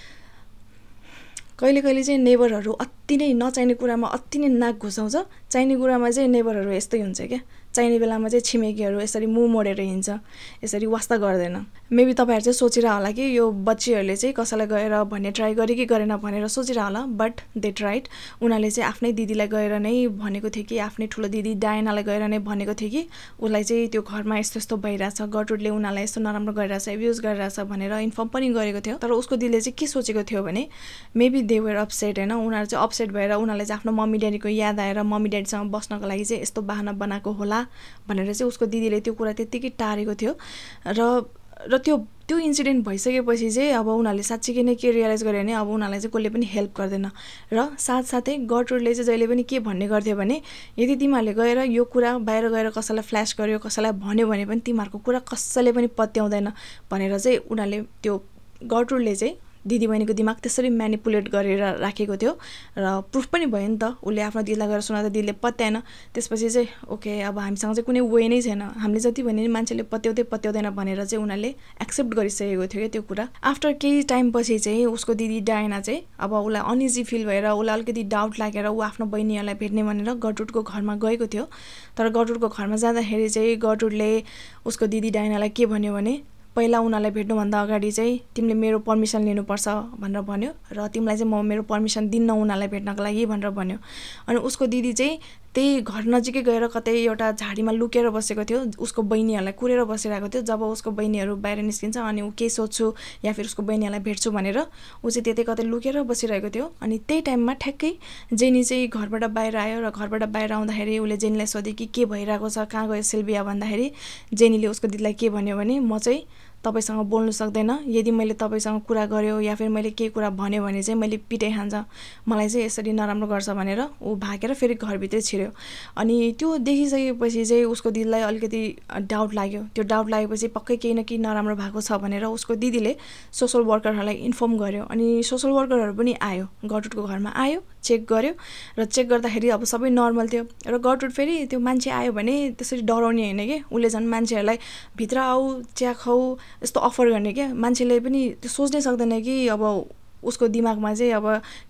कहिले कहिले चाहिँ नेबरहरू अति नै नचाहिने कुरामा अति नै नाक घुसाउँछ, चाहिने कुरामा चाहिँ नेबरहरू यस्तै हुन्छ क्या। चाहिने बेलामा चाहिँ छिमेकीहरू यसरी मुख मोडेर हिँड्छ, यसरी वास्ता गर्दैन। मेबी तपाईँहरू चाहिँ सोचिरह होला कि यो बच्चीहरूले चाहिँ कसैलाई गएर भन्ने ट्राई गरे कि गरेन भनेर सोचिरह होला। But they tried. उनीहरूले चाहिँ आफ्नै दिदीलाई गएर नै भनेको थियो कि, आफ्नै ठुलो दिदी डायनालाई गएर नै भनेको थियो कि उसलाई चाहिँ त्यो घरमा यस्तो यस्तो भइरहेछ, गटुटले उनीहरूलाई यस्तो नराम्रो गरिरहेछ, एब्युज गरिरहेछ भनेर इन्फर्म पनि गरेको थियो। तर उसको दिदीले चाहिँ के सोचेको थियो भने मेबी दे वेयर अपसेट, होइन, उनीहरू चाहिँ अपसेट भएर उनीहरूलाई चाहिँ आफ्नो मम्मी ड्याडीको याद आएर मम्मी ड्याडीसँग बस्नको लागि चाहिँ यस्तो बहाना बनाएको होला भनेर चाहिँ उसको दिदीले त्यो कुरा त्यत्तिकै टारेको थियो। र र त्यो त्यो इन्सिडेन्ट भइसकेपछि चाहिँ अब उनीहरूले साँच्चीकै नै के रियलाइज गर्यो भने अब उनीहरूलाई चाहिँ कसले पनि हेल्प गर्दैन। र साथसाथै गटुटले चाहिँ जहिले पनि के भन्ने गर्थ्यो भने यदि तिमीहरूले गएर यो कुरा बाहिर गएर कसैलाई फ्ल्यास गर्यो, कसैलाई भन्यो भने पनि तिमीहरूको कुरा कसैले पनि पत्याउँदैन भनेर चाहिँ उनीहरूले त्यो गटुटले चाहिँ दिदीबहिनीको दिमाग त्यसरी म्यानिपुलेट गरेर राखेको थियो। र प्रुफ पनि भयो नि त, उसले आफ्नो दिदीलाई गएर सुनाउँदा दिदीले पत्याएन। त्यसपछि चाहिँ ओके अब हामीसँग चाहिँ कुनै वे नै छैन, हामीले जति भने नि मान्छेले पत्याउँदै पत्याउँदैन भनेर चाहिँ उनीहरूले एक्सेप्ट गरिसकेको थियो क्या त्यो कुरा। आफ्टर केही टाइमपछि चाहिँ उसको दिदी डायना चाहिँ अब उसलाई अनइजी फिल भएर उसलाई अलिकति डाउट लागेर ऊ आफ्नो बहिनीहरूलाई भेट्ने भनेर गटुटको घरमा गएको थियो। तर गटुटको घरमा जाँदाखेरि चाहिँ गटुटले उसको दिदी डायनालाई के भन्यो भने पहिला उनीहरूलाई भेट्नुभन्दा अगाडि चाहिँ तिमीले मेरो पर्मिसन लिनुपर्छ भनेर भन्यो र तिमीलाई चाहिँ म मेरो पर्मिसन दिन्न उनीहरूलाई भेट्नको लागि भनेर भन्यो। अनि उसको दिदी चाहिँ त्यही घर नजिकै गएर कतै एउटा झाडीमा लुकेर बसेको थियो, उसको बहिनीहरूलाई कुरेर बसिरहेको थियो। जब उसको बहिनीहरू बाहिर निस्किन्छ अनि ऊ के सोध्छु या फिर उसको बहिनीहरूलाई भेट्छु भनेर ऊ चाहिँ त्यतै कतै लुकेर बसिरहेको थियो। अनि त्यही टाइममा ठ्याक्कै जेनी चाहिँ घरबाट बाहिर आयो र घरबाट बाहिर आउँदाखेरि उसले जेनीलाई सोध्यो कि के भइरहेको छ, कहाँ गयो सिल्भिया भन्दाखेरि जेनीले उसको दिदीलाई के भन्यो भने म चाहिँ तपाईसँग बोल्नु सक्दैन, यदि मैले तपाईसँग कुरा गर्यो या फिर मैले केही कुरा भन्यो भने चाहिँ मैले पिटाइ खान्छ, मलाई चाहिँ यसरी नराम्रो गर्छ भनेर ऊ भागेर फेरि घरभित्रै छिर्यो। अनि त्यो देखिसकेपछि चाहिँ उसको दिदीलाई अलिकति डाउट लाग्यो। त्यो डाउट लागेपछि पक्कै केही न केही नराम्रो भएको छ भनेर उसको दिदीले सोसल वर्करहरूलाई इन्फर्म गर्यो। अनि सोसल वर्करहरू पनि आयो, गटुटको घरमा आयो, चेक गर्यो र चेक गर्दाखेरि अब सबै नर्मल थियो। र गटुट फेरि त्यो मान्छे आयो भने त्यसरी डराउने होइन कि, उसले झन् मान्छेहरूलाई भित्र आऊ चिया खाऊ यस्तो अफर गर्ने क्या। मान्छेले पनि त्यो सोच्नै सक्दैन कि अब उसको दिमागमा चाहिँ अब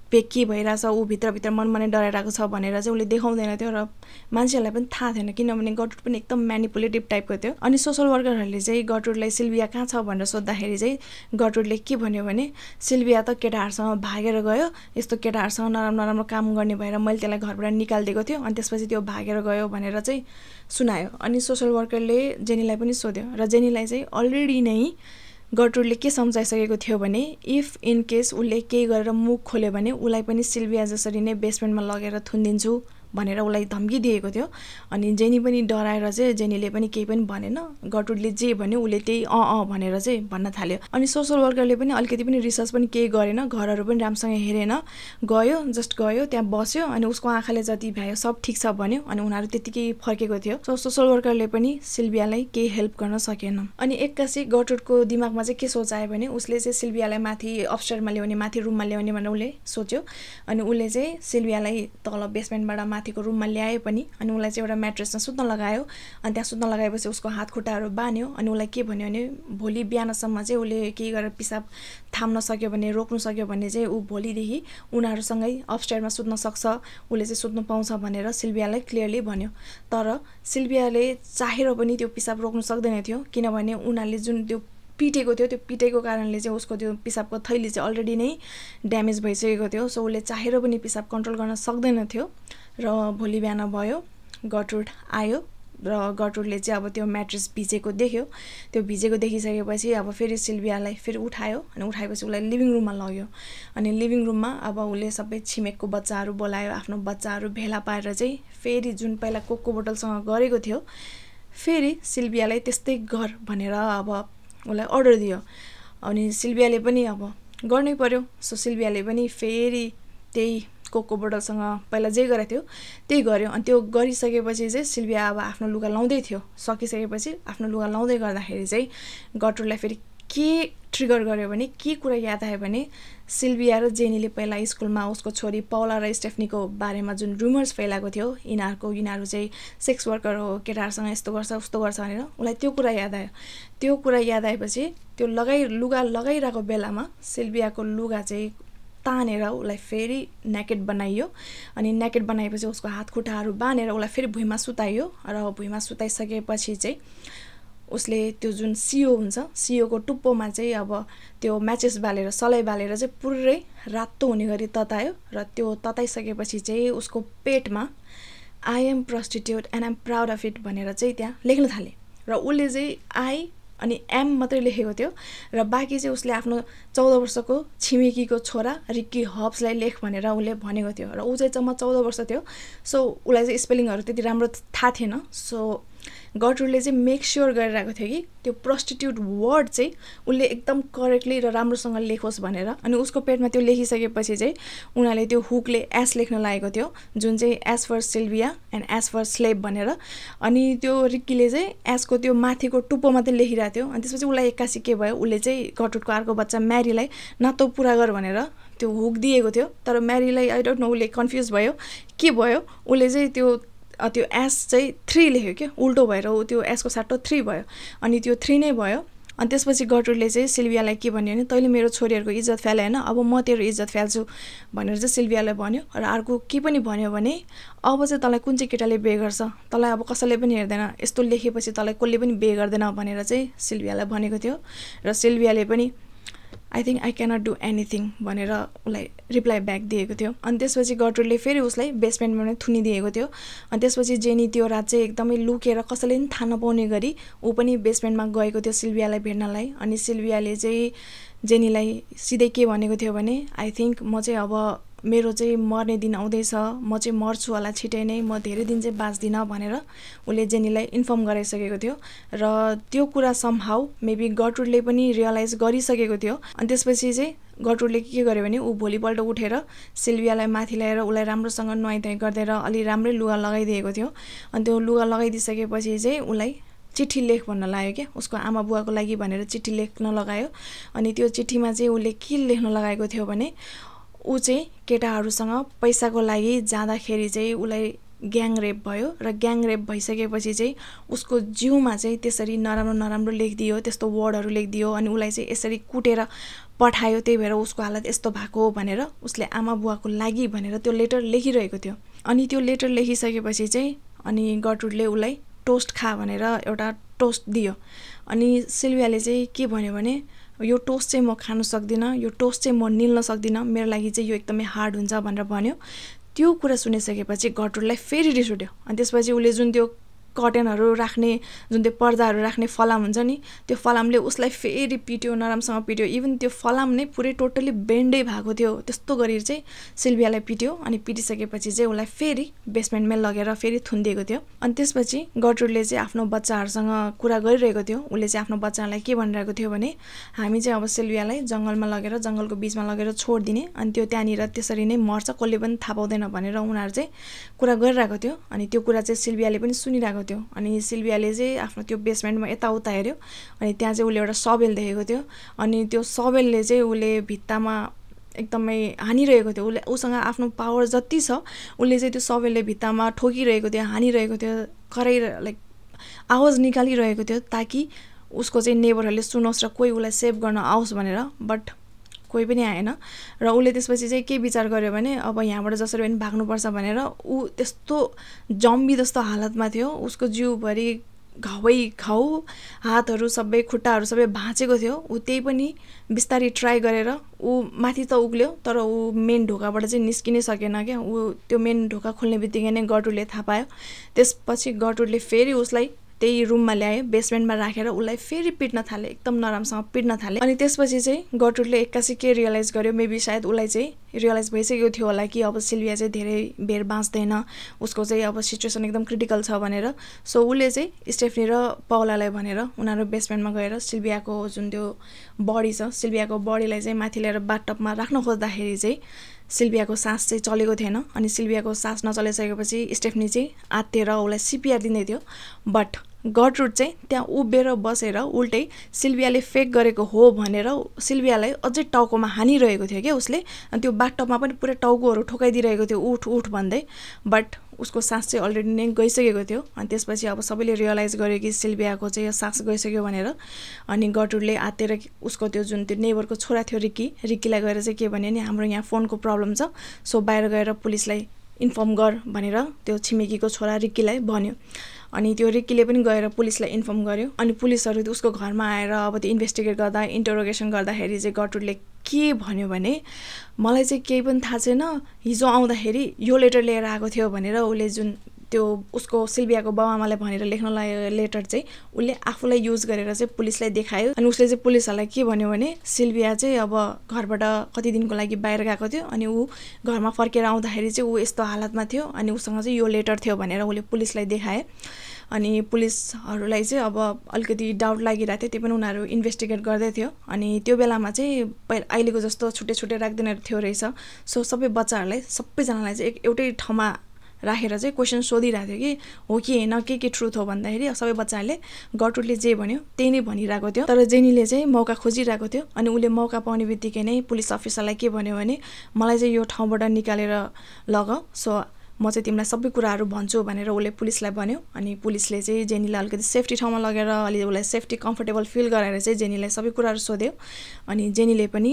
पे के भइरहेछ ऊ भित्रभित्र मनमा नै डराइरहेको छ भनेर चाहिँ उसले देखाउँदैन थियो र मान्छेहरूलाई पनि थाहा थिएन किनभने गटुड पनि एकदम म्यानिपुलेटिभ टाइपको थियो। अनि सोसल वर्करहरूले चाहिँ गटुडलाई सिल्भिया कहाँ छ भनेर सोद्धाखेरि चाहिँ गटुडले के भन्यो भने सिल्भिया त केटाहरूसँग भागेर गयो, यस्तो केटाहरूसँग नराम्रो नराम्रो काम गर्ने भएर मैले त्यसलाई घरबाट निकालिदिएको थियो अनि त्यसपछि त्यो भागेर गयो भनेर चाहिँ सुनायो। अनि सोसल वर्करले जेनीलाई पनि सोध्यो र जेनीलाई चाहिँ अलरेडी नै गटुडले के सम्झाइसकेको थियो भने इफ इन केस उसले केही गरेर मुख खोल्यो भने उसलाई पनि सिल्भिया जसरी नै बेसमेन्टमा लगेर थुनिदिन्छु भनेर उसलाई धम्की दिएको थियो। अनि जेनी पनि डराएर चाहिँ जेनीले पनि केही पनि भनेन, गटुडले जे भन्यो उसले त्यही अँ अँ भनेर चाहिँ भन्न थाल्यो। अनि सोसल वर्करले पनि अलिकति पनि रिसर्च पनि केही गरेन, घरहरू पनि राम्रोसँग हेरेन, गयो जस्ट गयो त्यहाँ बस्यो अनि उसको आँखाले जति भ्यायो सब ठिक छ भन्यो अनि उनीहरू त्यतिकै फर्केको थियो। सो सोसल वर्करले पनि सिल्भियालाई केही हेल्प गर्न सकेन। अनि एक्कासी गटुडको दिमागमा चाहिँ के सोच आयो भने उसले चाहिँ सिल्भियालाई माथि अपस्टेयरमा ल्याउने, माथि रुममा ल्याउने भनेर उसले सोच्यो। अनि उसले चाहिँ सिल्भियालाई तल बेसमेन्टबाट माथिको रुममा ल्यायो पनि अनि उसलाई चाहिँ एउटा म्याट्रेसमा सुत्न लगायो। अनि त्यहाँ सुत्न लगाएपछि उसको हात खुट्टाहरू बान्यो अनि उसलाई के भन्यो भने भोलि बिहानसम्म चाहिँ उसले केही गरेर पिसाब थाम्न सक्यो भने, रोक्नु सक्यो भने चाहिँ ऊ भोलिदेखि उनीहरूसँगै अपस्टेयरमा सुत्न सक्छ, उसले चाहिँ सुत्नु पाउँछ भनेर सिल्भियालाई क्लियरली भन्यो। तर सिल्भियाले चाहेर पनि त्यो पिसाब रोक्नु सक्दैन थियो किनभने उनीहरूले जुन त्यो पिटेको थियो त्यो पिटेको कारणले चाहिँ उसको त्यो पिसाबको थैली चाहिँ अलरेडी नै ड्यामेज भइसकेको थियो। सो उसले चाहेर पनि पिसाब कन्ट्रोल गर्न सक्दैन थियो। र भोलि बिहान भयो, गटुड आयो र गटुडले चाहिँ अब त्यो म्याट्रेस भिजेको देख्यो। त्यो भिजेको देखिसकेपछि अब फेरि सिल्भियालाई फेरि उठायो अनि उठाएपछि उसलाई लिभिङ रुममा लग्यो। अनि लिभिङ रुममा अब उसले सबै छिमेकको बच्चाहरू बोलायो, आफ्नो बच्चाहरू भेला पारेर चाहिँ फेरि जुन पहिला कोकको बोतलसँग गरेको थियो फेरि सिल्भियालाई त्यस्तै गर भनेर अब उसलाई अर्डर दियो। अनि सिल्भियाले पनि अब गर्नै पर्यो। सो सिल्भियाले पनि फेरि त्यही कोकको बोतलसँग पहिला जे गरेको थियो त्यही गर्यो। अनि त्यो गरिसकेपछि चाहिँ सिल्भिया अब आफ्नो लुगा लाउँदै थियो, सकिसकेपछि आफ्नो लुगा लाउँदै गर्दाखेरि चाहिँ गटुडलाई फेरि के ट्रिगर गर्यो भने के कुरा याद आयो भने सिल्भिया र जेनीले पहिला स्कुलमा उसको छोरी पाउला र स्टेफनीको बारेमा जुन रुमर्स फैलाएको थियो यिनीहरूको यिनीहरू चाहिँ सेक्स वर्कर हो, केटाहरूसँग यस्तो गर्छ उस्तो गर्छ भनेर उसलाई त्यो कुरा याद आयो। त्यो कुरा याद आएपछि त्यो लगाइ लुगा लगाइरहेको बेलामा सिल्भियाको लुगा चाहिँ तानेर उसलाई फेरि नेकेड बनाइयो। अनि नेकेड बनाएपछि उसको हात खुट्टाहरू बाँधेर उसलाई फेरि भुइँमा सुताइयो र भुइँमा सुताइसकेपछि चाहिँ उसले त्यो जुन सियो हुन्छ सियोको टुप्पोमा चाहिँ अब त्यो म्याचेस बालेर सलाई बालेर चाहिँ पुरै रातो हुने गरी ततायो र त्यो तताइसकेपछि चाहिँ उसको पेटमा I am prostitute and I am proud of it भनेर चाहिँ त्यहाँ लेख्न थाले। र उसले चाहिँ आई अनि एम मात्रै लेखेको थियो र बाँकी चाहिँ उसले आफ्नो चौध वर्षको छिमेकीको छोरा रिक्की हब्सलाई लेख भनेर उसले भनेको थियो। र ऊ चाहिँ जम्मा चौध वर्ष थियो। सो उसलाई चाहिँ स्पेलिङहरू त्यति राम्रो थाहा थिएन। सो गटुडले चाहिँ मेक स्योर गरिरहेको थियो कि त्यो प्रस्टिट्युट वर्ड चाहिँ उसले एकदम करेक्टली र राम्रोसँग लेखोस् भनेर। अनि उसको पेटमा त्यो लेखिसकेपछि चाहिँ उनीहरूले त्यो हुकले एस लेख्न लागेको थियो जुन चाहिँ S for Sylvia and S for slave भनेर। अनि त्यो रिक्कीले चाहिँ एसको त्यो माथिको टुप्पो मात्रै लेखिरहेको थियो। अनि त्यसपछि उसलाई एक्कासी के भयो, उसले चाहिँ गटुडको अर्को बच्चा म्यारीलाई नातो पुरा गर भनेर त्यो हुक दिएको थियो। तर म्यारीलाई आई डोन्ट नो उसले कन्फ्युज भयो के भयो, उसले चाहिँ त्यो त्यो एस चाहिँ थ्री लेख्यो क्या, उल्टो भएर त्यो एसको साटो थ्री भयो अनि त्यो थ्री नै भयो। अनि त्यसपछि गटुडले चाहिँ सिल्भियालाई के भन्यो भने तैँले मेरो छोरीहरूको इज्जत फ्याले होइन, अब म तेरो इज्जत फ्याल्छु भनेर चाहिँ सिल्भियालाई भन्यो। र अर्को के पनि भन्यो भने अब चाहिँ तँलाई कुन चाहिँ केटाले बिहे गर्छ, तँलाई अब कसैले पनि हेर्दैन, यस्तो लेखेपछि तँलाई कसले पनि बिहे गर्दैन भनेर चाहिँ सिल्भियालाई भनेको थियो। र सिल्भियाले पनि I think I cannot do anything भनेर उसलाई रिप्लाई ब्याक दिएको थियो। अनि त्यसपछि गटुडले फेरि उसलाई बेसमेन्टमा नै थुनिदिएको थियो। अनि त्यसपछि जेनी त्यो रात चाहिँ एकदमै लुकेर कसैले पनि थाहा नपाउने गरी ऊ पनि बेसमेन्टमा गएको थियो सिल्भियालाई भेट्नलाई। अनि सिल्भियाले चाहिँ जेनीलाई सिधै के भनेको थियो भने आई थिङ्क म चाहिँ अब मेरो चाहिँ मर्ने दिन आउँदैछ, म चाहिँ मर्छु होला छिटै नै, म धेरै दिन चाहिँ बाँच्दिनँ भनेर उसले जेनीलाई इन्फर्म गराइसकेको थियो। र त्यो कुरा समहाउ मेबी गटुडले पनि रियलाइज गरिसकेको थियो। अनि त्यसपछि चाहिँ गटुडले के गर्यो भने ऊ भोलिपल्ट उठेर सिल्भियालाई माथि ल्याएर उसलाई राम्रोसँग नुहाइधुवाइ गरिदिएर अलि राम्रै लुगा लगाइदिएको थियो। अनि त्यो लुगा लगाइदिइसकेपछि चाहिँ उसलाई चिठी लेख भन्न लाग्यो क्या, उसको आमा बुवाको लागि भनेर चिठी लेख्न लगायो। अनि त्यो चिठीमा चाहिँ उसले के लेख्न लगाएको थियो भने ऊ चाहिँ केटाहरूसँग पैसाको लागि जाँदाखेरि चाहिँ उसलाई ग्याङ रेप भयो र ग्याङ रेप भइसकेपछि चाहिँ उसको जिउमा चाहिँ त्यसरी नराम्रो नराम्रो लेखिदियो, त्यस्तो वर्डहरू लेखिदियो। अनि उसलाई चाहिँ यसरी कुटेर पठायो, त्यही भएर उसको हालत यस्तो भएको भनेर उसले आमा बुवाको लागि भनेर त्यो लेटर लेखिरहेको थियो। अनि त्यो लेटर लेखिसकेपछि चाहिँ अनि गर्टरुडले उसलाई टोस्ट खा भनेर एउटा टोस्ट दियो। अनि सिल्भियाले चाहिँ के भन्यो भने यो टोस्ट चाहिँ म खानु सक्दिनँ, यो टोस्ट चाहिँ म निल्न सक्दिनँ, मेरो लागि चाहिँ यो एकदमै हार्ड हुन्छ भनेर भन्यो। त्यो कुरा सुनिसकेपछि गर्टरुडलाई फेरि रिस उठ्यो। अनि त्यसपछि उसले जुन त्यो कर्टेनहरू राख्ने जुन त्यो पर्दाहरू राख्ने फलाम हुन्छ नि, त्यो फलामले उसलाई फेरि पिट्यो, नराम्रोसँग पिट्यो। इभन त्यो फलाम नै पुरै टोटल्ली बेन्डै भएको थियो। त्यस्तो गरी चाहिँ सिल्भियालाई पिट्यो। अनि पिटिसकेपछि चाहिँ उसलाई फेरि बेसमेन्टमै लगेर फेरि थुनिदिएको थियो। अनि त्यसपछि गर्टरुडले चाहिँ आफ्नो बच्चाहरूसँग कुरा गरिरहेको थियो। उसले चाहिँ आफ्नो बच्चाहरूलाई के भनिरहेको थियो भने हामी चाहिँ अब सिल्भियालाई जङ्गलमा लगेर जङ्गलको बिचमा लगेर छोडिदिने, अनि त्यो त्यहाँनिर त्यसरी नै मर्छ, कसले पनि थाहा पाउँदैन भनेर उनीहरू चाहिँ कुरा गरिरहेको थियो। अनि त्यो कुरा चाहिँ सिल्भियाले पनि सुनिरहेको थियो। अनि सिल्भियाले चाहिँ आफ्नो त्यो बेसमेन्टमा यताउता हेऱ्यो। अनि त्यहाँ चाहिँ उसले एउटा सवेल देखेको थियो। अनि त्यो सवेलले चाहिँ उसले भित्तामा एकदमै हानिरहेको थियो। उसले उसँग आफ्नो पावर जति छ उसले चाहिँ त्यो सवेलले भित्तामा ठोकिरहेको थियो, हानिरहेको थियो, कराइ लाइक आवाज निकालिरहेको थियो ताकि उसको चाहिँ नेबरहरूले सुनोस् र कोही उसलाई सेभ गर्न आओस् भनेर। बट कोही पनि आएन। र उसले त्यसपछि चाहिँ के विचार गर्यो भने अब यहाँबाट जसरी पनि भाग्नुपर्छ भनेर ऊ त्यस्तो जम्बी जस्तो हालतमा थियो। उसको जिउभरि घाउै घाउ, हातहरू सबै, खुट्टाहरू सबै भाँचेको थियो। ऊ त्यही पनि बिस्तारै ट्राई गरेर ऊ माथि त उक्ल्यो, तर ऊ मेन ढोकाबाट चाहिँ निस्किनै सकेन क्या। ऊ त्यो मेन ढोका खोल्ने बित्तिकै नै गर्टरुडले थाहा पायो। त्यसपछि गर्टरुडले फेरि उसलाई त्यही रुममा ल्यायो, बेसमेन्टमा राखेर उसलाई फेरि पिट्न थाले, एकदम नराम्रोसँग पिट्न थाले। अनि त्यसपछि चाहिँ गर्टरुडले एक्कासी के रियलाइज गर्यो, मेबी सायद उसलाई चाहिँ रियलाइज भइसकेको थियो होला कि अब सिल्भिया चाहिँ धेरै बेर बाँच्दैन, उसको चाहिँ अब सिचुएसन एकदम क्रिटिकल छ भनेर। सो उसले चाहिँ स्टेफनी र पाउलालाई भनेर उनीहरू बेसमेन्टमा गएर सिल्भियाको जुन त्यो बडी छ, सिल्भियाको बडीलाई चाहिँ माथि ल्याएर बाथटबमा राख्न खोज्दाखेरि चाहिँ सिल्भियाको सास चाहिँ चलेको थिएन। अनि सिल्भियाको सास नचलिसकेपछि स्टेफनी चाहिँ आत्तिएर उसलाई सिपिआर दिँदै थियो। बट गर्टरुड चाहिँ त्यहाँ उभिएर बसेर उल्टै सिल्भियाले फेक गरेको हो भनेर सिल्भियालाई अझै टाउकोमा हानिरहेको थियो क्या उसले। अनि त्यो बाथटबमा पनि पुरै टाउकोहरू ठोकाइदिरहेको थियो, उठ उठ भन्दै। बट उसको सास चाहिँ अलरेडी नै गइसकेको थियो। अनि त्यसपछि अब सबैले रियलाइज गर्यो कि सिल्भियाको चाहिँ सास गइसक्यो भनेर। अनि गर्टरुडले आत्तिएर उसको त्यो जुन त्यो नेबरको छोरा थियो रिक्की, रिक्कीलाई गएर चाहिँ के भन्यो नि, हाम्रो यहाँ फोनको प्रब्लम छ, सो बाहिर गएर पुलिसलाई इन्फर्म गर भनेर त्यो छिमेकीको छोरा रिक्कीलाई भन्यो। अनि त्यो रिक्कीले पनि गएर पुलिसलाई इन्फर्म गर्यो। अनि पुलिसहरू उसको घरमा आएर अब त्यो इन्भेस्टिगेट गर्दा, इन्टरोगेसन गर्दाखेरि चाहिँ गर्टरुडले के भन्यो भने मलाई चाहिँ केही पनि थाहा छैन, हिजो आउँदाखेरि यो लेटर लिएर आएको थियो भनेर उसले जुन त्यो उसको सिल्भियाको बाबुआमालाई भनेर लेख्न लागेको लेटर चाहिँ उसले आफूलाई युज गरेर चाहिँ पुलिसलाई देखायो। अनि उसले चाहिँ पुलिसहरूलाई के भन्यो भने सिल्भिया चाहिँ अब घरबाट कति दिनको लागि बाहिर गएको थियो, अनि ऊ घरमा फर्केर आउँदाखेरि चाहिँ ऊ यस्तो हालतमा थियो, अनि उसँग चाहिँ यो लेटर थियो भनेर उसले पुलिसलाई देखाए। अनि पुलिसहरूलाई चाहिँ अब अलिकति डाउट लागिरहेको थियो, त्यो पनि उनीहरू इन्भेस्टिगेट गर्दै थियो। अनि त्यो बेलामा चाहिँ पहिला अहिलेको जस्तो छुट्टै छुट्टै राख्दैन थियो रहेछ। सो सबै बच्चाहरूलाई सबैजनालाई चाहिँ एउटै ठाउँमा राखेर चाहिँ क्वेसन सोधिरहेको थियो कि हो कि होइन, के के ट्रुथ हो भन्दाखेरि सबै बच्चाहरूले गर्टरुडले जे भन्यो त्यही नै भनिरहेको थियो। तर जेनीले चाहिँ मौका खोजिरहेको थियो। अनि उसले मौका पाउने बित्तिकै नै पुलिस अफिसरलाई के भन्यो भने मलाई चाहिँ यो ठाउँबाट निकालेर लग, सो म चाहिँ तिमीलाई सबै कुराहरू भन्छु भनेर उसले पुलिसलाई भन्यो। अनि पुलिसले चाहिँ जेनीलाई अलिकति सेफ्टी ठाउँमा लगेर अलि उसलाई सेफ्टी कम्फर्टेबल फिल गराएर चाहिँ जेनीलाई सबै कुराहरू सोध्यो। अनि जेनीले पनि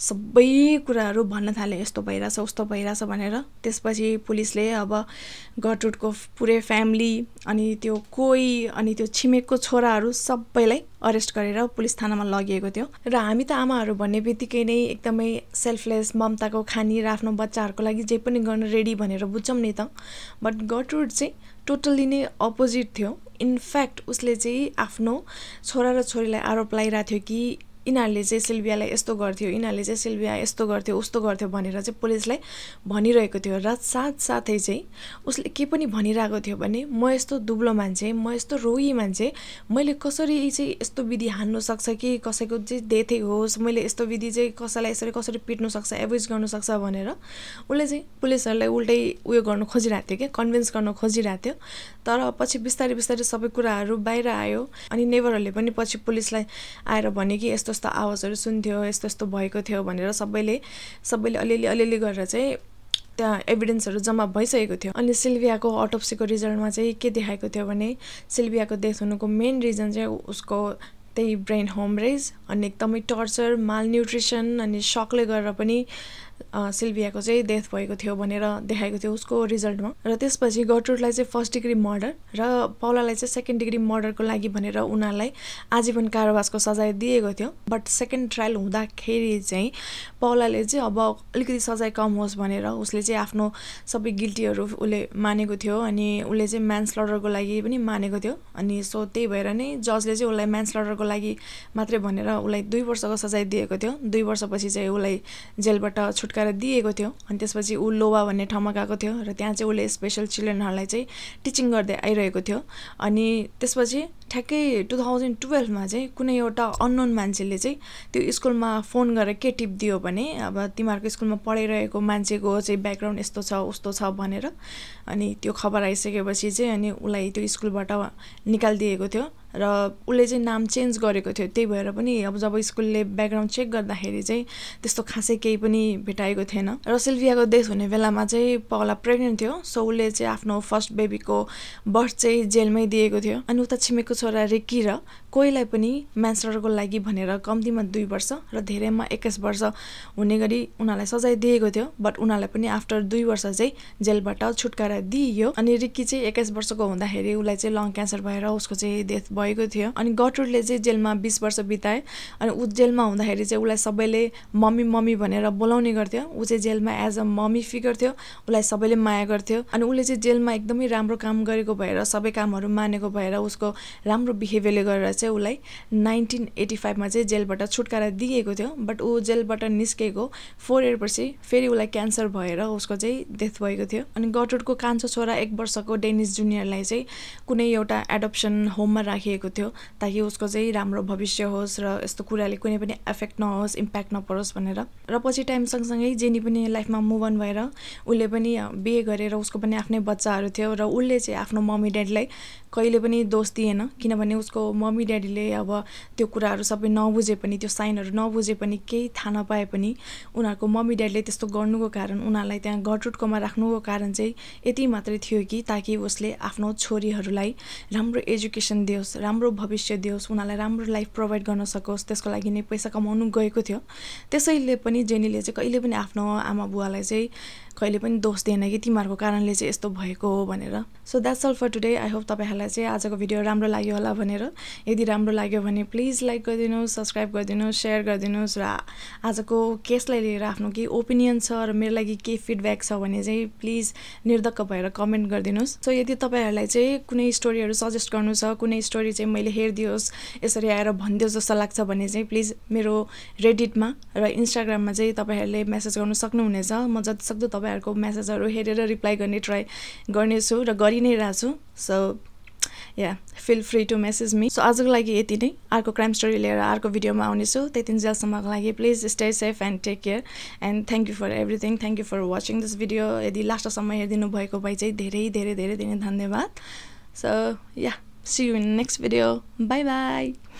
सबै कुराहरू भन्न थाले, यस्तो भइरहेछ उस्तो भइरहेछ भनेर। त्यसपछि पुलिसले अब गर्टरुडको पुरै फ्यामिली अनि त्यो कोही अनि त्यो छिमेकको छोराहरू सबैलाई अरेस्ट गरेर पुलिस थानामा लगिएको थियो। र हामी त आमाहरू भन्ने बित्तिकै नै एकदमै सेल्फलेस, ममताको खानी र आफ्नो बच्चाहरूको लागि जे पनि गर्न रेडी भनेर बुझ्छौँ नि त। बट गर्टरुड चाहिँ टोटल्ली नै अपोजिट थियो। इनफ्याक्ट उसले चाहिँ आफ्नो छोरा र छोरीलाई आरोप लगाइरहेको थियो कि यिनीहरूले चाहिँ सिल्भियालाई यस्तो गर्थ्यो, यिनीहरूले चाहिँ सिल्भिया यस्तो गर्थ्यो उस्तो गर्थ्यो भनेर चाहिँ पुलिसलाई भनिरहेको थियो। र साथसाथै चाहिँ उसले के पनि भनिरहेको थियो भने म यस्तो दुब्लो मान्छे, म यस्तो रोगी मान्छे, मैले कसरी चाहिँ यस्तो विधि हान्नु सक्छ कि कसैको चाहिँ डेथै होस्, मैले यस्तो विधि चाहिँ कसैलाई यसरी कसरी पिट्नु सक्छ, एभोइड गर्नु सक्छ भनेर उसले चाहिँ पुलिसहरूलाई उल्टै उयो गर्नु खोजिरहेको थियो क्या, कन्भिन्स गर्न खोजिरहेको थियो। तर पछि बिस्तारै बिस्तारै सबै कुराहरू बाहिर आयो। अनि नेबरहरूले पनि पछि पुलिसलाई आएर भन्यो कि यस्तो यस्तो आवाजहरू सुन्थ्यो, यस्तो यस्तो भएको थियो भनेर सबैले सबैले अलिअलि अलिअलि गरेर चाहिँ त्यहाँ एभिडेन्सहरू जम्मा भइसकेको थियो। अनि सिल्भियाको अटोप्सीको रिजल्टमा चाहिँ के देखाएको थियो भने सिल्भियाको डेथ हुनुको मेन रिजन चाहिँ उसको त्यही ब्रेन होमरेज अनि एकदमै टर्चर मालन्युट्रिसन अनि सकले गरेर पनि सिल्भियाको चाहिँ डेथ भएको थियो भनेर देखाएको थियो उसको रिजल्टमा र त्यसपछि गर्ट्रुडलाई चाहिँ फर्स्ट डिग्री मर्डर र पाउलालाई चाहिँ सेकेन्ड डिग्री मर्डरको लागि भनेर उनीहरूलाई आजीवन कारावासको सजाय दिएको थियो बट सेकेन्ड ट्रायल हुँदाखेरि चाहिँ पाउलाले चाहिँ अब अलिकति सजाय कम होस् भनेर उसले चाहिँ आफ्नो सबै गिल्टीहरू उसले मानेको थियो अनि उसले चाहिँ म्यानस्लटरको लागि पनि मानेको थियो अनि सो त्यही भएर नै जजले चाहिँ उसलाई म्यानस्लटरको लागि मात्रै भनेर उसलाई दुई वर्षको सजाय दिएको थियो दुई वर्षपछि चाहिँ उसलाई जेलबाट छुटकारा दिएको थियो अनि त्यसपछि ऊ लोवा भन्ने ठाउँमा गएको थियो र त्यहाँ चाहिँ उसले स्पेसल चिल्ड्रेनहरूलाई चाहिँ टिचिङ गर्दै आइरहेको थियो अनि त्यसपछि ठ्याक्कै टु थाउजन्ड टुवेल्भमा चाहिँ कुनै एउटा अननोन मान्छेले चाहिँ त्यो स्कुलमा फोन गरेर के टिप दियो भने अब तिमीहरूको स्कुलमा पढाइरहेको मान्छेको चाहिँ ब्याकग्राउन्ड यस्तो छ उस्तो छ भनेर अनि त्यो खबर आइसकेपछि चाहिँ अनि उसलाई त्यो स्कुलबाट निकालिदिएको थियो र उसले चाहिँ नाम चेन्ज गरेको थियो त्यही भएर पनि अब जब स्कुलले ब्याकग्राउन्ड चेक गर्दाखेरि चाहिँ त्यस्तो खासै केही पनि भेटाएको थिएन र सिल्भियाको डेथ हुने बेलामा चाहिँ पाउला प्रेग्नेन्ट थियो सो उसले चाहिँ आफ्नो फर्स्ट बेबीको बर्थ चाहिँ जेलमै दिएको थियो अनि उता छिमेकको छोरा रिकी र कोहीलाई पनि म्यानस्लटरको लागि भनेर कम्तीमा दुई वर्ष र धेरैमा एक्काइस वर्ष हुने गरी उनीहरूलाई सजाय दिएको थियो बट उनीहरूलाई पनि आफ्टर दुई वर्ष चाहिँ जेलबाट छुटकारा दिइयो अनि रिकी चाहिँ एक्काइस वर्षको हुँदाखेरि उसलाई चाहिँ लङ क्यान्सर भएर उसको चाहिँ डेथ भएको थियो अनि गर्ट्रुडले चाहिँ जेलमा बीस वर्ष बिताए अनि ऊ जेलमा हुँदाखेरि चाहिँ उसलाई सबैले मम्मी मम्मी भनेर बोलाउने गर्थ्यो ऊ चाहिँ जेलमा एज अ मम्मी फिगर थियो उसलाई सबैले माया गर्थ्यो अनि उसले चाहिँ जेलमा एकदमै राम्रो काम गरेको भएर सबै कामहरू मानेको भएर उसको राम्रो बिहेभियरले गरेर चाहिँ उसलाई नाइन्टिन एटी फाइभमा चाहिँ जेलबाट छुटकारा दिएको थियो बट ऊ जेलबाट निस्केको फोर इयरपछि फेरि उसलाई क्यान्सर भएर उसको चाहिँ डेथ भएको थियो अनि गर्ट्रुडको कान्छो छोरा एक वर्षको डेनिस जुनियरलाई चाहिँ कुनै एउटा एडप्सन होममा राखिएको थियो ताकि उसको चाहिँ राम्रो भविष्य होस् र यस्तो कुराले कुनै पनि एफेक्ट नहोस् इम्प्याक्ट नपरोस् भनेर र पछि टाइम सँगसँगै जेनी पनि लाइफमा मुभ अन भएर उसले पनि बिहे गरेर उसको पनि आफ्नै बच्चाहरू थियो र उसले चाहिँ आफ्नो मम्मी ड्याडीलाई कहिले पनि दोष दिएन किनभने उसको मम्मी ड्याडीले अब त्यो कुराहरू सबै नबुझे पनि त्यो साइनहरू नबुझे पनि केही थाहा नपाए पनि उनीहरूको मम्मी ड्याडीले त्यस्तो गर्नुको कारण उनीहरूलाई त्यहाँ गर्ट्रुडकोमा राख्नुको कारण चाहिँ यति मात्रै थियो कि ताकि उसले आफ्नो छोरीहरूलाई राम्रो एजुकेसन दियोस् राम्रो भविष्य दियोस् उनीहरूलाई राम्रो लाइफ प्रोभाइड गर्न सकोस् त्यसको लागि नै पैसा कमाउनु गएको थियो त्यसैले पनि जेनीले चाहिँ कहिले पनि आफ्नो आमा बुवालाई चाहिँ कहिले पनि दोष दिएन कि तिमीहरूको कारणले चाहिँ यस्तो भएको हो भनेर so that's all for today I hope तपाईँहरूलाई चाहिँ आजको भिडियो राम्रो लाग्यो होला भनेर यदि राम्रो लाग्यो भने प्लिज लाइक गरिदिनुहोस् सब्सक्राइब गरिदिनुहोस् सेयर गरिदिनुहोस् र आजको केसलाई लिएर आफ्नो केही ओपिनियन छ र मेरो लागि केही फिडब्याक छ भने चाहिँ प्लिज निर्धक्क भएर कमेन्ट गरिदिनुहोस् सो यदि तपाईँहरूलाई चाहिँ कुनै स्टोरीहरू सजेस्ट गर्नु छ कुनै स्टोरी चाहिँ मैले हेरिदियोस् यसरी आएर भनिदियोस् जस्तो लाग्छ भने चाहिँ प्लिज मेरो रेडिटमा र इन्स्टाग्राममा चाहिँ तपाईँहरूले मेसेज गर्नु सक्नुहुनेछ म जतिसक्दो तपाईँहरूको मेसेजहरू हेरेर रिप्लाई गर्ने ट्राई गर्नेछु र गरि नै रहेछु so yeah feel free to message me so आजको लागि यति नै अर्को क्राइम स्टोरी लिएर अर्को भिडियोमा आउनेछु त्यति जेलसम्मको लागि please stay safe and take care and thank you for everything thank you for watching this video यदि लास्टसम्म हेरिदिनु भएको भए चाहिँ धेरै धेरै धेरै धेरै धन्यवाद so yeah see you in next video bye by